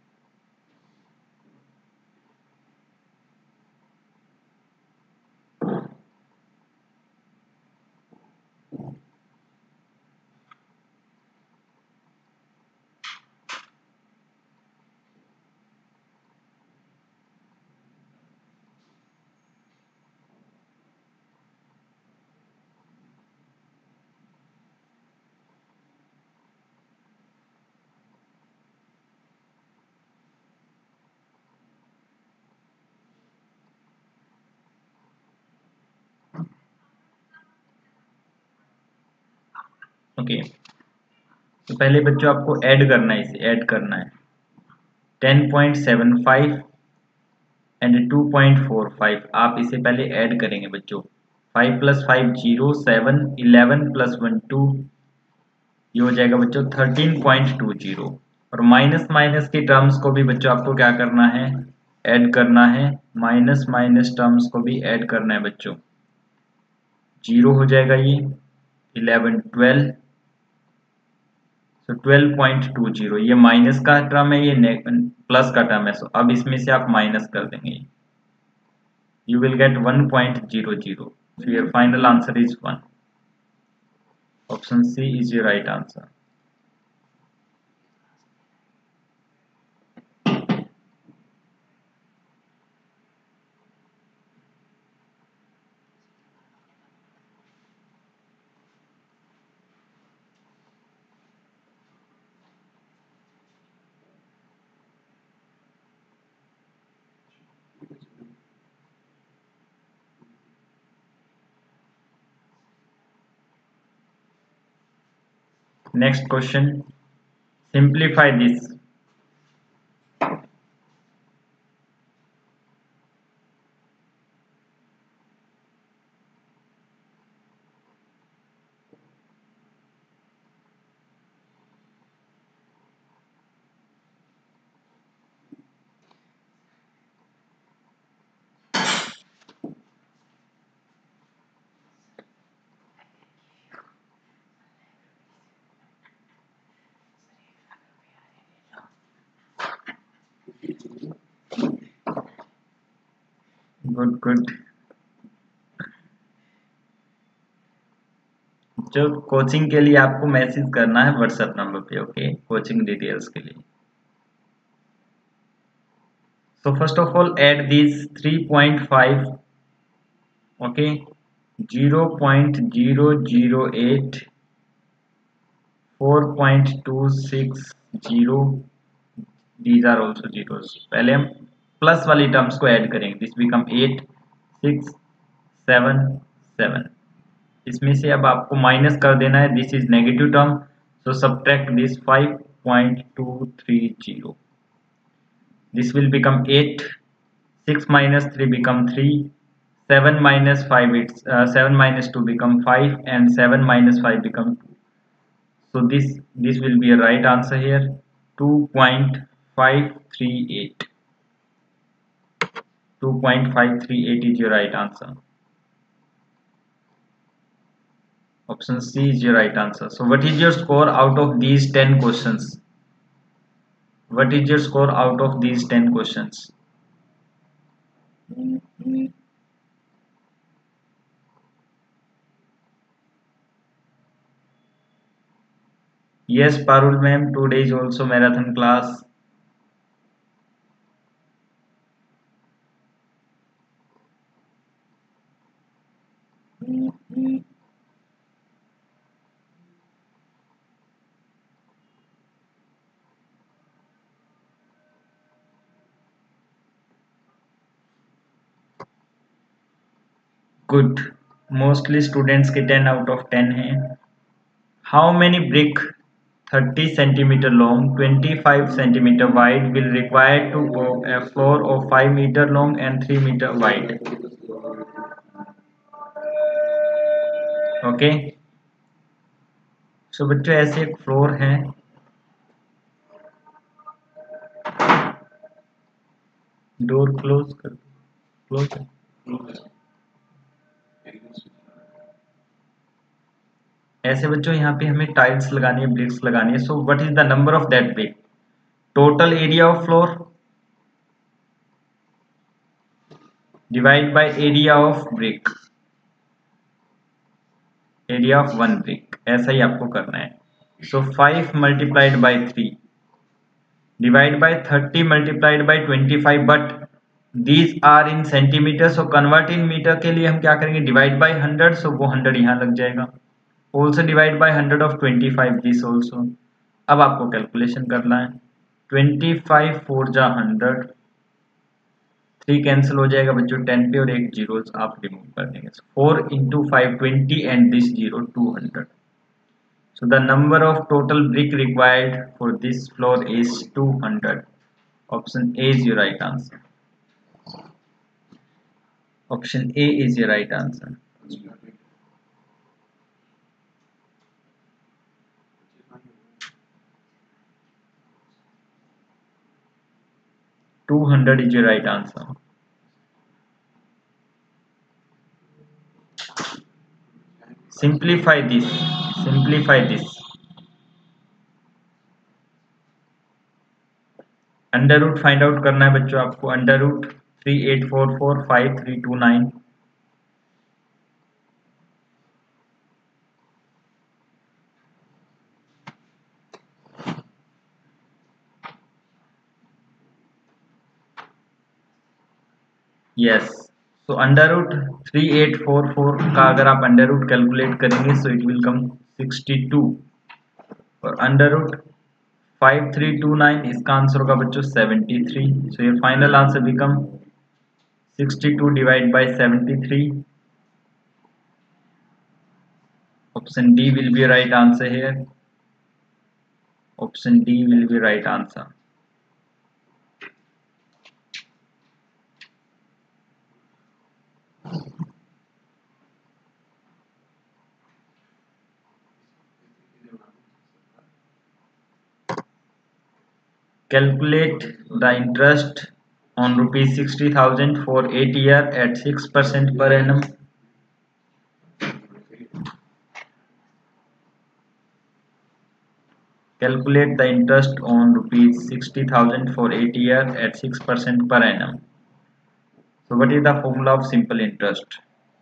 Okay, तो पहले बच्चों आपको ऐड करना है, इसे ऐड करना है 10.75 एंड 2.45। आप इसे पहले ऐड करेंगे बच्चों, 5 + 5 0 7, 11 + 1 2, ये हो जाएगा बच्चों 13.20। और माइनस माइनस की टर्म्स को भी बच्चों आपको क्या करना है, ऐड करना है, माइनस माइनस टर्म्स को भी ऐड करना है बच्चों। 0 हो जाएगा ये, 11 12, सो 12.20 ये माइनस का टर्म है, ये प्लस का टर्म है, सो अब इसमें से आप माइनस कर देंगे, you will get 1.00. So your final answer is 1. Option C is your right answer. Next question, simplify this. Good. जो कोचिंग के लिए आपको मैसेज करना है व्हाट्सएप नंबर पे, ओके, कोचिंग डिटेल्स के लिए. So first of all add these 3.5, okay, 0.008, 4.260, these are also zeros. पहले हम प्लस वाली टर्म्स को ऐड करेंगे, दिस बिकम 8 6 7 7. इसमें से अब आपको माइनस कर देना है, this is negative term, so subtract this 5.230. This will become 8, 6 minus 3 become 3, 7 minus 5 7 minus 2 become 5, and 7 minus 5 become 2. So this will be a right answer here, 2.538. 2.538 is your right answer. Option C is your right answer. So what is your score out of these 10 questions? What is your score out of these 10 questions? Yes, Parul ma'am, today is also marathon class. Good. Mostly students के 10 out of 10 हैं. How many brick 30 centimeter long, 25 centimeter wide will require to go a floor of 5 meter long and 3 meter wide? Okay. So बच्चों ऐसे एक floor है, door close कर दो, close है. ऐसे बच्चों यहाँ पे हमें टाइल्स लगानी है, ब्रिक्स लगानी है. So what is the number of that brick? Total area of floor divide by area of brick, area of one brick, ऐसा ही आपको करना है. So 5 multiplied by 3 divide by 30 multiplied by 25, but these are in centimetre, so convert in metre के लिए हम क्या करेंगे, डिवाइड बाय 100, सो वो 100 यहाँ लग जाएगा. Also divide by 100 of 25, this also. अब आपको कैलकुलेशन करना है, 25 4 जा 100, 3 कैंसिल हो जाएगा बच्चों 10 पे, और एक जीरो आप रिमूव कर देंगे. 4 into 5 20 and this zero 200. So the number of total brick required for this floor is 200. Option A is your right answer. Option A is your right answer. 200 is your right answer. Simplify this. Simplify this. Under root find out करना है बच्चों आपको, under root 38445329। Yes, तो under root 3844 का अगर आप under root calculate करेंगे so it will come 62, और अंडर रूट 5329 इसका आंसर होगा बच्चों 73। सो ये final answer become 62 divide by 73। Option D will be right answer here, option D will be right answer. Calculate the interest on rupees 60,000 for 8 years at 6% per annum. Calculate the interest on rupees 60,000 for 8 years at 6% per annum. So what is the formula of simple interest?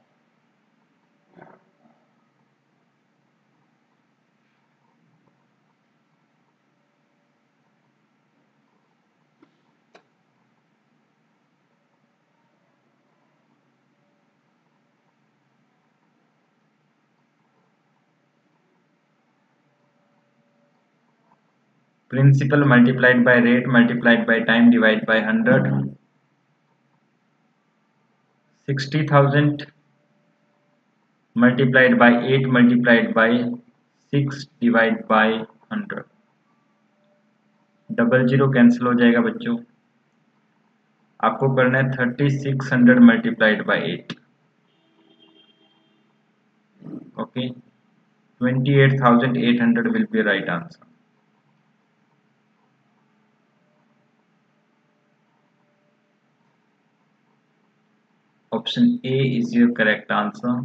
Principal multiplied by rate multiplied by time divided by 100. 60,000 multiplied by 8 multiplied by 6 divided by 100. Double zero cancel हो जाएगा बच्चों। आपको करना है 3600 multiplied by 8। Okay, 28,800 will be right answer. Option A is your correct answer.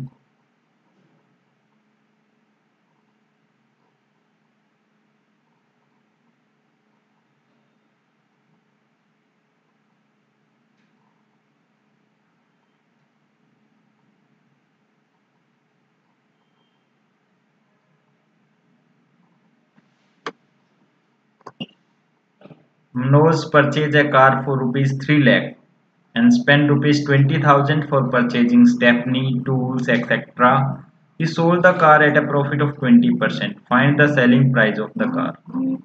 Manoj purchased a car for rupees 3 lakh and spent rupees 20,000 for purchasing stepney, tools, etc. He sold the car at a profit of 20%. Find the selling price of the car.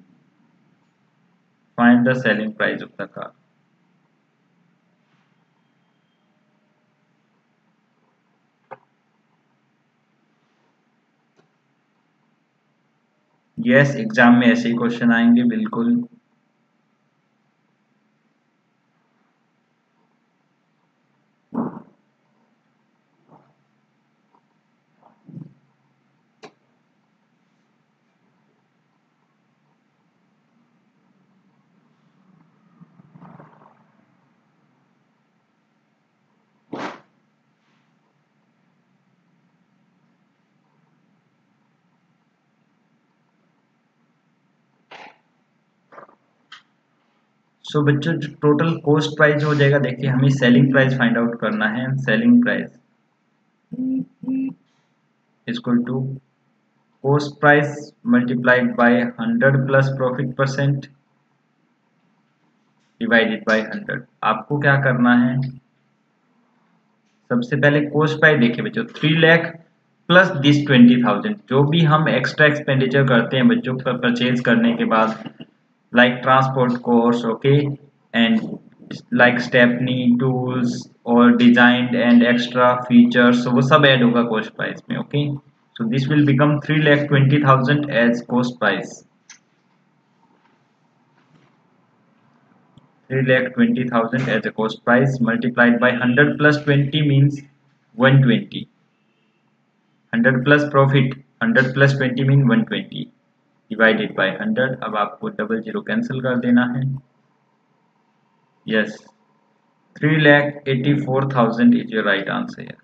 Find the selling price of the car. Yes, exam में ऐसे ही question आएंगे बिल्कुल। सो बच्चों total cost price हो जाएगा। देखिए हमें selling price find out करना है। Selling price equal to cost price multiplied by 100 plus profit percent divided by 100। आपको क्या करना है, सबसे पहले कॉस्ट प्राइस देखिए बच्चों 3 लाख प्लस दिस 20,000, जो भी हम एक्स्ट्रा एक्सपेंडिचर करते हैं बच्चों पर परचेज करने के बाद, like transport costs, okay, and like stepney tools or designed and extra features, so वो सब ऐड होगा cost price में। okay, so this will become 3,20,000 as cost price। 3,20,000 as a cost price multiplied by 100 plus 20 means 120। 100 plus profit, 100 plus 20 mean 120 divided by 100। अब आपको double zero cancel कर देना है। Yes, 3,84,000 is your right answer here.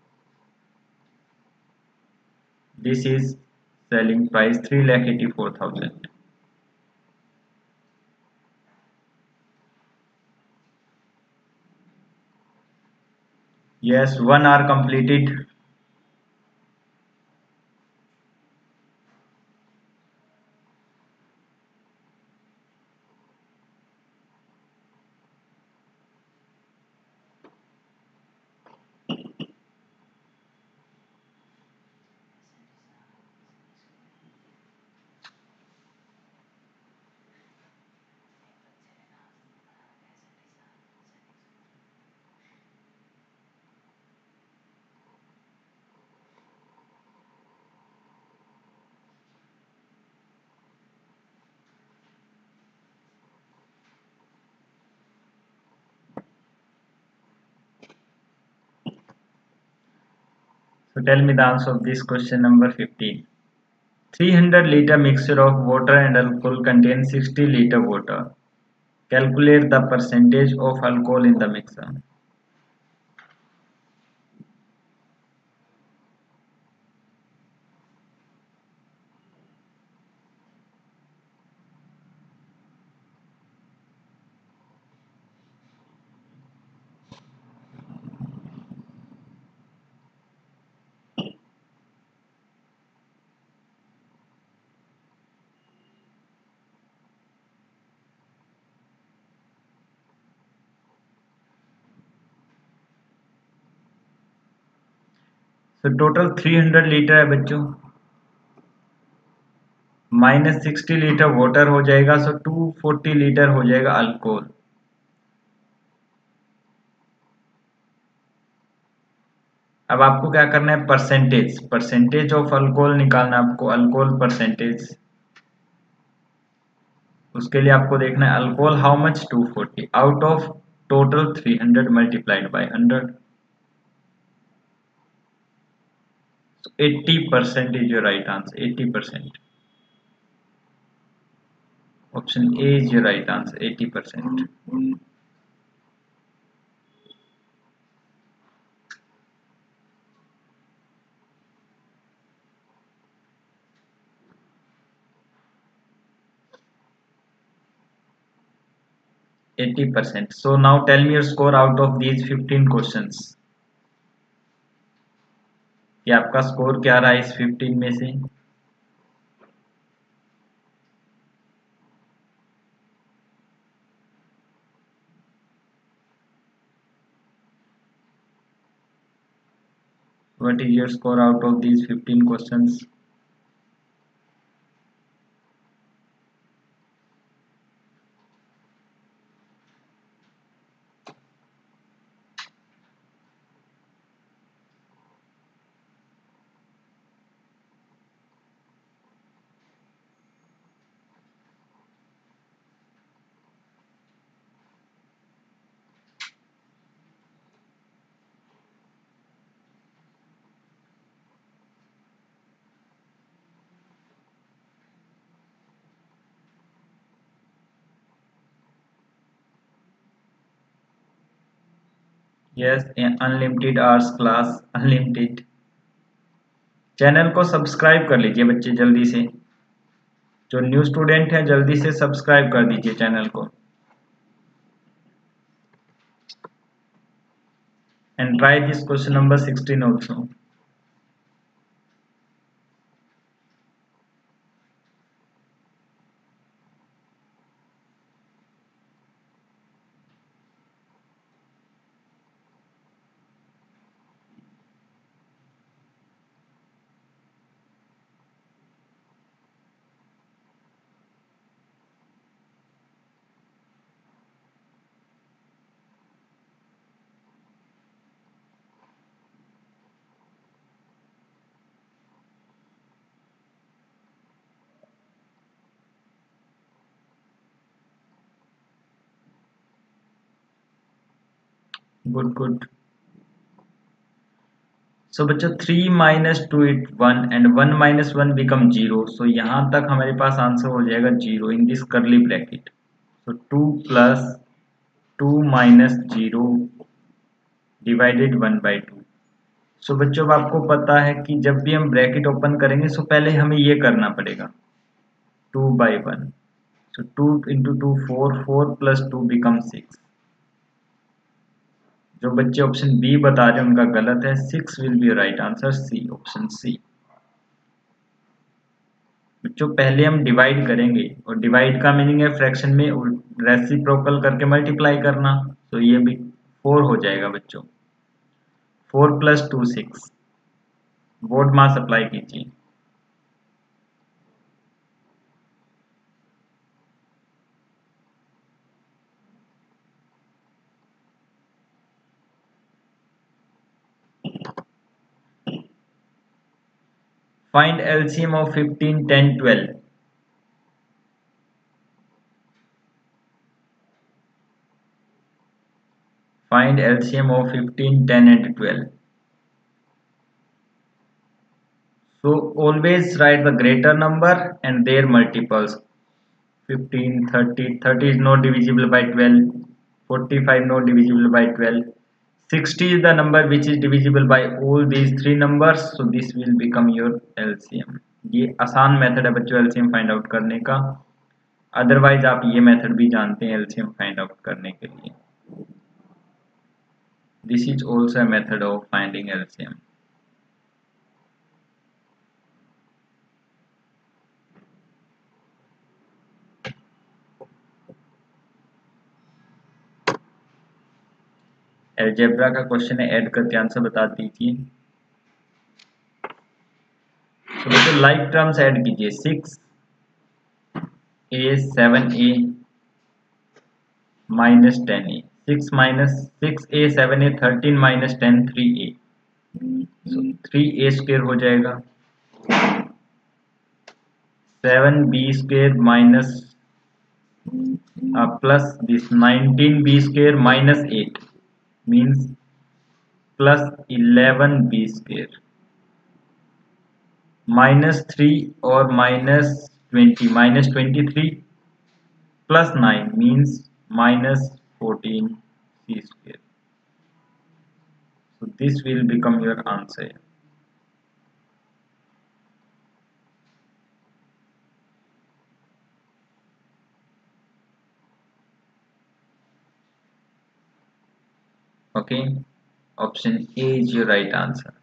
This is selling price 3,84,000. Yes, 1 hour completed. So tell me the answer of this question number 15. 300-liter mixture of water and alcohol contains 60-liter water. Calculate the percentage of alcohol in the mixture. So total 300 litre है बच्चों, minus 60 litre water हो जाएगा, सो 240 litre हो जाएगा alcohol. अब आपको क्या करना है, परसेंटेज ऑफ अल्कोहल निकालना है आपको, अल्कोहल परसेंटेज। उसके लिए आपको देखना है alcohol how much, 240 out of total 300 multiplied by 100। 80% is your right answer, 80%. Option A is your right answer, 80%. So now tell me your score out of these 15 questions. कि आपका स्कोर क्या रहा है इस 15 में से। What is your score out of these 15 questions? Yes, unlimited hours class, unlimited. Channel को subscribe कर लीजिए बच्चे जल्दी से, जो न्यू स्टूडेंट है जल्दी से सब्सक्राइब कर दीजिए चैनल को। And try this question number 16 also. Good good. So बच्चों 3 minus 2 it 1 and 1 minus 1 become 0। So यहाँ तक हमारे पास आंसर हो जाएगा 0 in this curly bracket. So 2 plus 2 minus 0 divided 1/2। So बच्चों अब आपको पता है कि जब भी हम ब्रैकेट ओपन करेंगे सो पहले हमें ये करना पड़ेगा 2/1। सो 2 into 2 4, 4 plus 2 becomes 6। जो बच्चे ऑप्शन बी बता रहे हैं उनका गलत है। 6 will be right answer, C, option C. बच्चों पहले हम डिवाइड करेंगे, और डिवाइड का मीनिंग है फ्रैक्शन में रेसिप्रोकल करके मल्टीप्लाई करना। तो ये भी 4 हो जाएगा बच्चों। 4 + 2 6। बोर्ड मास अप्लाई कीजिए। Find LCM of 15, 10, 12. Find LCM of 15, 10 and 12. So always write the greater number and their multiples. 15, 30. 30 is not divisible by 12. 45 not divisible by 12. 60 is the number which is divisible by all these three numbers. So this will become your LCM. ये आसान method है बच्चों LCM find out करने का। Otherwise आप ये method भी जानते हैं LCM फाइंड आउट करने के लिए। This is also a method of finding LCM. Algebra का क्वेश्चन है, ऐड करके आंसर बता दीजिए। तो लाइक टर्म्स ऐड कीजिए। 6a 7a minus 10a, 6 minus 6a 7a 13 minus 10 3a, so 3a square हो जाएगा। 7b square minus plus this 19b square minus 8 means plus 11b square, minus 3 or minus 20, minus 23 plus 9 means minus 14c square. So this will become your answer. Okay, option A is your right answer.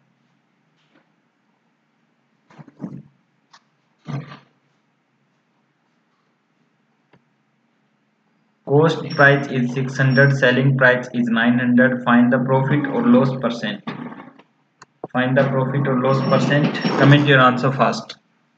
Cost price is 600, selling price is 900. Find the profit or loss percent. Find the profit or loss percent. Comment your answer fast.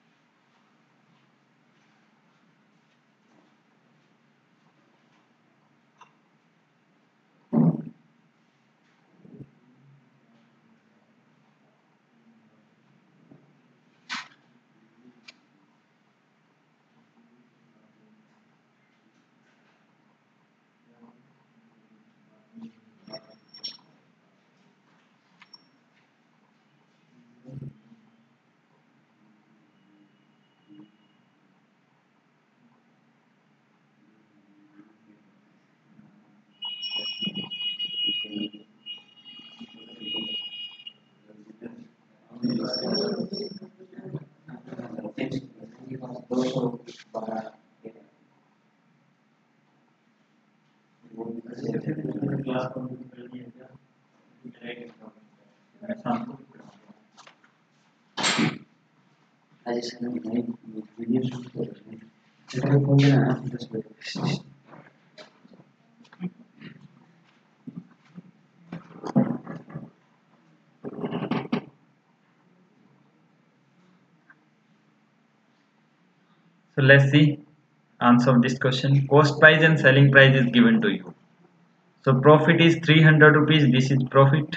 So let's see answer of this question. Cost price and selling price is given to you. So profit is 300 rupees. This is profit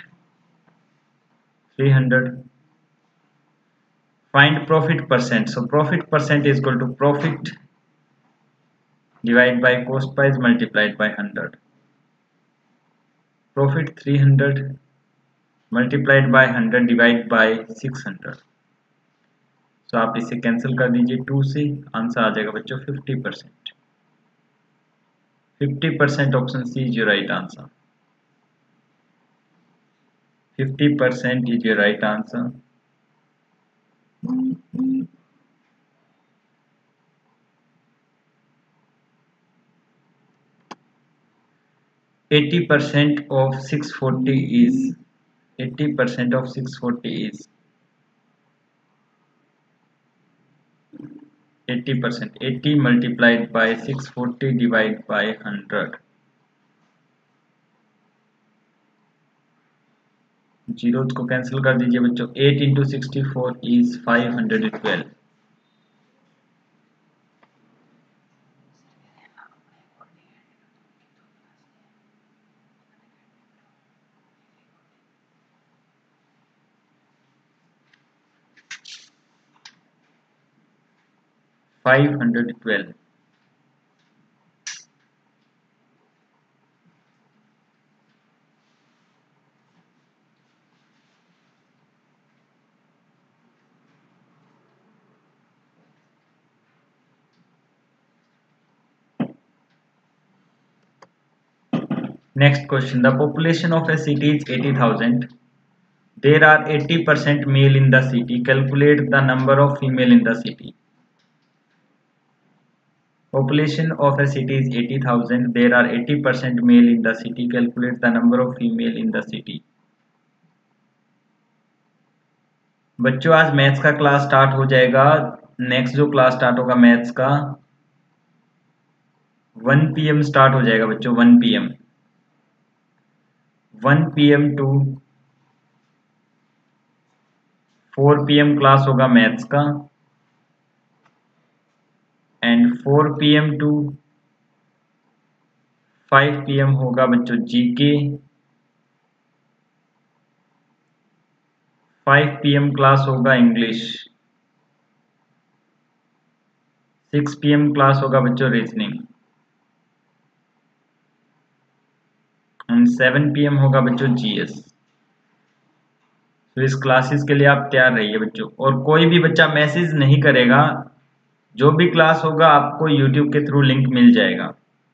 300. Find profit percent. So profit percent is equal to profit divided by cost price multiplied by 100. Profit 300 multiplied by 100 divided by 600. So आप इसे cancel कर दीजिए 2 से, answer आ जाएगा बच्चों 50%। 50% option C is your right answer. 50% is your right answer. 80% of 640 is 80% of 640 is 80%. 80 multiplied by 640 divided by 100. Zero को cancel कर दीजिए बच्चों. 8 into 64 is 512. Next question. The population of a city is 80,000. There are 80% male in the city. Calculate the number of female in the city. Population of a city is 80,000. There are 80% male in the city. Calculate the number of female in the city. बच्चों आज maths का class start हो जाएगा. Next जो class start होगा maths का 1 PM start हो जाएगा बच्चों. 1 PM 1 PM to 4 PM class होगा मैथ्स का. एंड 4 PM टू 5 PM होगा बच्चों जीके. 5 PM क्लास होगा इंग्लिश. 6 PM क्लास होगा बच्चों रीजनिंग. एंड 7 PM होगा बच्चों जीएस. तो इस क्लासेस के लिए आप तैयार रहिए बच्चों. और कोई भी बच्चा मैसेज नहीं करेगा. जो भी क्लास होगा आपको यूट्यूब के थ्रू लिंक मिल जाएगा.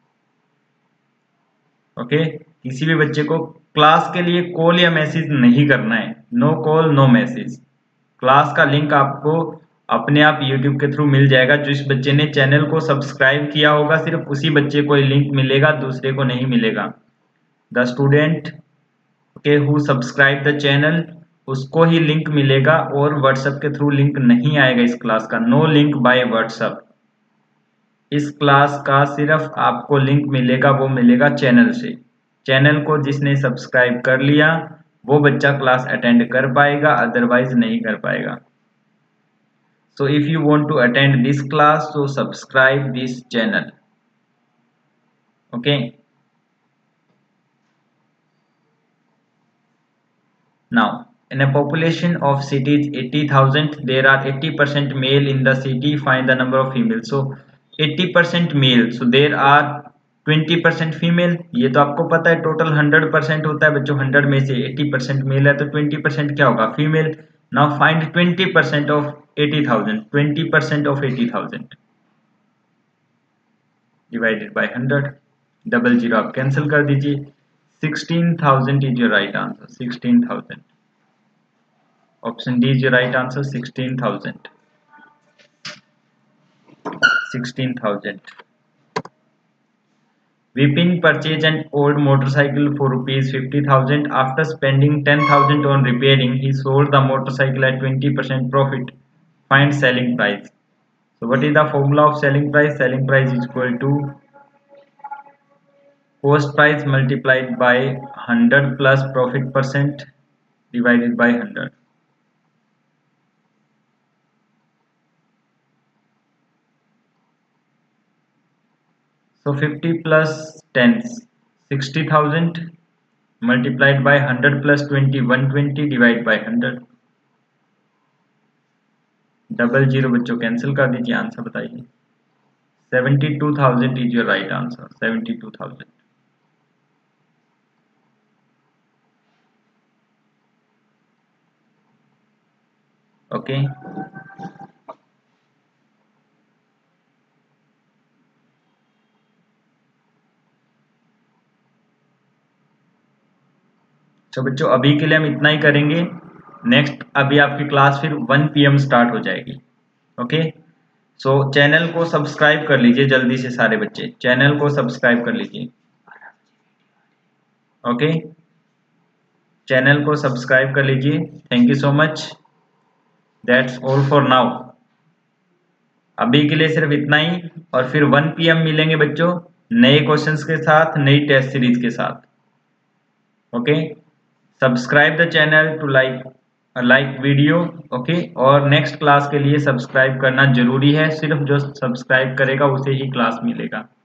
ओके. किसी भी बच्चे को क्लास के लिए कॉल या मैसेज नहीं करना है. No call no message. Class का लिंक आपको अपने आप यूट्यूब के थ्रू मिल जाएगा. जिस बच्चे ने चैनल को सब्सक्राइब किया होगा सिर्फ उसी बच्चे को लिंक मिलेगा, दूसरे को नहीं मिलेगा. The student okay who subscribe the channel उसको ही लिंक मिलेगा. और व्हाट्सएप के थ्रू लिंक नहीं आएगा इस क्लास का. No link by WhatsApp. इस क्लास का सिर्फ आपको लिंक मिलेगा, वो मिलेगा चैनल से. चैनल को जिसने सब्सक्राइब कर लिया वो बच्चा क्लास अटेंड कर पाएगा, अदरवाइज नहीं कर पाएगा. So if you want to attend this class so subscribe this channel. Okay. Now in a population of cities 80,000 there are 80% male in the city. Find the number of female. So 80% male, so there are 20% female. ये तो आपको पता है. Total 100% होता है बच्चों. 100 में से 80% मेल है तो 20% क्या होगा female. Now find 20% of 80,000. 20% of 80,000 divided by 100. Double zero आप कैंसिल कर दीजिए. 16,000 is your right answer. 16,000. Option D is your right answer. 16,000. 16,000. Vipin purchased an old motorcycle for rupees 50,000. After spending 10,000 on repairing, he sold the motorcycle at 20% profit. Find selling price. So what is the formula of selling price? Selling price is equal to cost price multiplied by 100 plus profit percent divided by 100. So 50 plus 10 60,000 multiplied by 100 plus 20 120 divided by 100. Double zero बच्चों cancel कर दीजिए. Answer बताइए. 72,000 is your right answer. 72,000. Okay. तो बच्चों अभी के लिए हम इतना ही करेंगे. नेक्स्ट अभी आपकी क्लास फिर 1 PM स्टार्ट हो जाएगी. ओके. सो चैनल को सब्सक्राइब कर लीजिए जल्दी से. सारे बच्चे चैनल को सब्सक्राइब कर लीजिए. ओके, चैनल को सब्सक्राइब कर लीजिए। Thank you so much, that's all for now. अभी के लिए सिर्फ इतना ही, और फिर 1 PM मिलेंगे बच्चों नए क्वेश्चंस के साथ, नई टेस्ट सीरीज के साथ। Okay, subscribe the channel to like video. Okay, और नेक्स्ट क्लास के लिए सब्सक्राइब करना जरूरी है, सिर्फ जो सब्सक्राइब करेगा उसे ही क्लास मिलेगा।